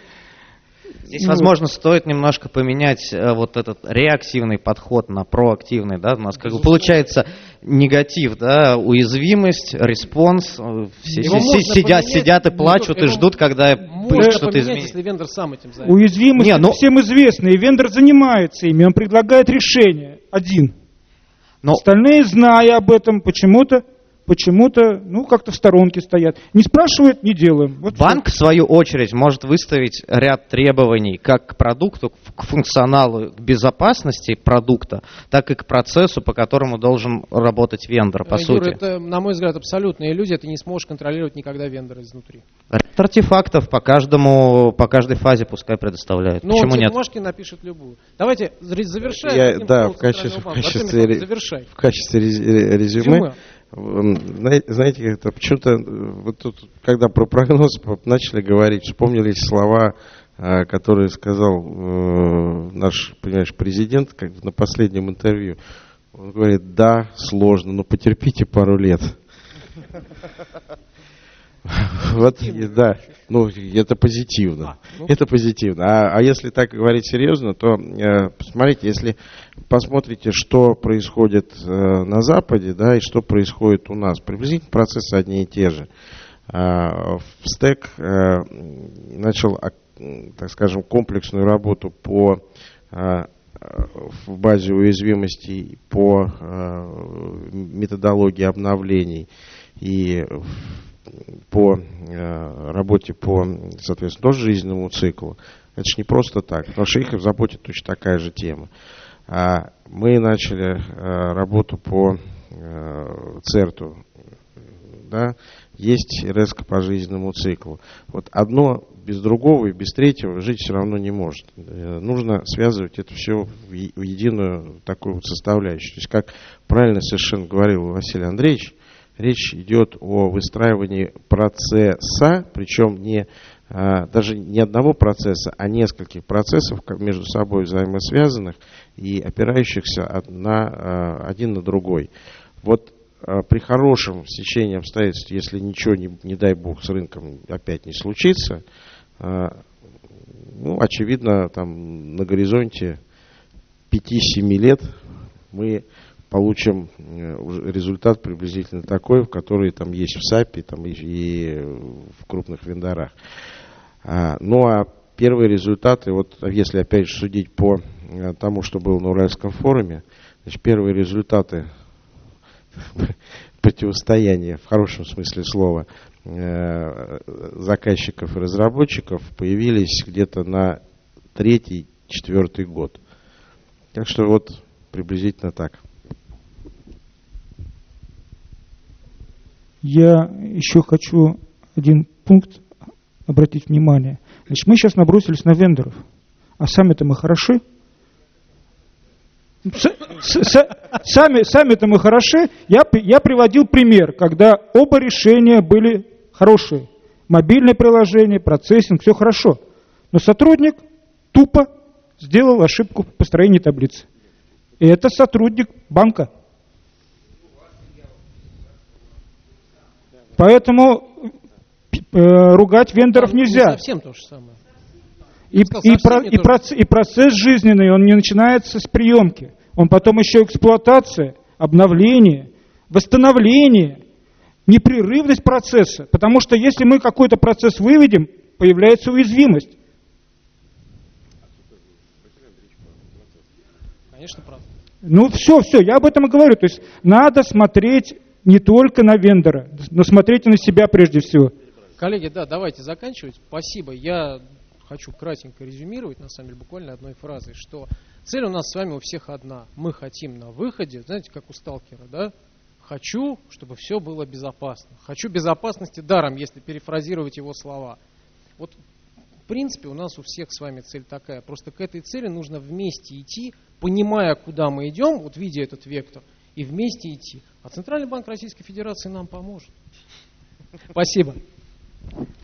[SPEAKER 3] Здесь, возможно, стоит немножко поменять э, вот этот реактивный подход на проактивный, да, у нас как бы получается негатив, да, уязвимость, респонс, э, все
[SPEAKER 1] Его
[SPEAKER 3] си-
[SPEAKER 1] можно
[SPEAKER 3] сидят,
[SPEAKER 1] поменять,
[SPEAKER 3] сидят и
[SPEAKER 1] не
[SPEAKER 3] плачут
[SPEAKER 1] только
[SPEAKER 3] и
[SPEAKER 1] его
[SPEAKER 3] ждут, когда
[SPEAKER 1] Можно
[SPEAKER 3] будет что-то
[SPEAKER 1] поменять,
[SPEAKER 3] изменить.
[SPEAKER 1] если вендор сам этим займется.
[SPEAKER 4] Уязвимость
[SPEAKER 3] Не, ну-
[SPEAKER 4] всем известна, и вендор занимается ими, он предлагает решение один.
[SPEAKER 3] Но
[SPEAKER 4] Остальные, зная об этом, почему-то, почему-то, ну, как-то в сторонке стоят. Не спрашивают, не делаем. Вот
[SPEAKER 3] банк, в свою очередь, может выставить ряд требований как к продукту, к функционалу, к безопасности продукта, так и к процессу, по которому должен работать вендор, по
[SPEAKER 1] Юра,
[SPEAKER 3] сути.
[SPEAKER 1] это, на мой взгляд, абсолютная иллюзия. Ты не сможешь контролировать никогда вендора изнутри.
[SPEAKER 3] Ряд артефактов по каждому, по каждой фазе пускай предоставляют.
[SPEAKER 1] Ну, он
[SPEAKER 3] Почему
[SPEAKER 1] тебе
[SPEAKER 3] нет?
[SPEAKER 1] бумажки напишет любую. Давайте зр- завершаем.
[SPEAKER 2] Я,
[SPEAKER 1] этим
[SPEAKER 2] да,
[SPEAKER 1] словом
[SPEAKER 2] в качестве,
[SPEAKER 1] Центрального
[SPEAKER 2] в
[SPEAKER 1] банка. Артем
[SPEAKER 2] качестве,
[SPEAKER 1] Михайлович,
[SPEAKER 2] ре-
[SPEAKER 1] завершай.
[SPEAKER 2] в качестве рез- резюме,
[SPEAKER 1] Резюме.
[SPEAKER 2] м, зна- знаете, как это почему-то, э, вот тут, когда про прогноз по- начали говорить, вспомнились слова, э, которые сказал э, наш, понимаешь, президент как на последнем интервью. Он говорит, да, сложно, но потерпите пару лет. Вот, и да, ну, это позитивно. Это позитивно. А, а если так говорить серьезно, то, э, посмотрите, если посмотрите, что происходит э, на Западе, да, и что происходит у нас, приблизительно процессы одни и те же. А, в Стек э, начал, а, так скажем, комплексную работу по а, в базе уязвимостей, по а, методологии обновлений и по э, работе по, соответственно, тоже жизненному циклу. Это же не просто так, потому что их заботит точно такая же тема. А мы начали э, работу по э, церту, да, есть РЭСК по жизненному циклу. Вот одно без другого и без третьего жить все равно не может. Э, нужно связывать это все в, е- в единую такую вот составляющую. То есть, как правильно совершенно говорил Василий Андреевич, речь идет о выстраивании процесса, причем не, а, даже не одного процесса, а нескольких процессов, как между собой взаимосвязанных и опирающихся от- на, а, один на другой. Вот а, при хорошем стечении обстоятельств, если ничего, не, не дай бог, с рынком опять не случится, а, ну, очевидно, там на горизонте пяти-семи лет мы получим результат приблизительно такой, в который там есть в САПе там, и, и в крупных вендорах. А, ну а первые результаты, вот если опять же судить по тому, что было на Уральском форуме, значит, первые результаты противостояния, в хорошем смысле слова, заказчиков и разработчиков появились где-то на третий-четвертый год. Так что вот приблизительно так.
[SPEAKER 4] Я еще хочу один пункт обратить внимание. Значит, мы сейчас набросились на вендоров, а сами-то мы хороши. С- с- с- сами, сами-то мы хороши. Я, при- я приводил пример, когда оба решения были хорошие. Мобильное приложение, процессинг, все хорошо. Но сотрудник тупо сделал ошибку в построении таблицы. И это сотрудник банка. Поэтому э, ругать вендоров
[SPEAKER 1] Там
[SPEAKER 4] нельзя.
[SPEAKER 1] Не совсем то же самое.
[SPEAKER 4] И,
[SPEAKER 1] сказал,
[SPEAKER 4] и,
[SPEAKER 1] совсем
[SPEAKER 4] про-
[SPEAKER 1] не
[SPEAKER 4] и
[SPEAKER 1] то,
[SPEAKER 4] проц- и процесс жизненный, он не начинается с приемки. Он потом еще эксплуатация, обновление, восстановление, непрерывность процесса. Потому что если мы какой-то процесс выведем, появляется уязвимость.
[SPEAKER 1] Конечно, правда.
[SPEAKER 4] Ну все, все, я об этом и говорю. То есть надо смотреть не только на вендора, но смотрите на себя прежде всего.
[SPEAKER 1] Коллеги, да, давайте заканчивать. Спасибо. Я хочу кратенько резюмировать, на самом деле, буквально одной фразой, что цель у нас с вами у всех одна. Мы хотим на выходе, знаете, как у сталкера, да? Хочу, чтобы все было безопасно. Хочу безопасности даром, если перефразировать его слова. Вот, в принципе, у нас у всех с вами цель такая. Просто к этой цели нужно вместе идти, понимая, куда мы идем, вот видя этот вектор, и вместе идти. А Центральный банк Российской Федерации нам поможет. Спасибо.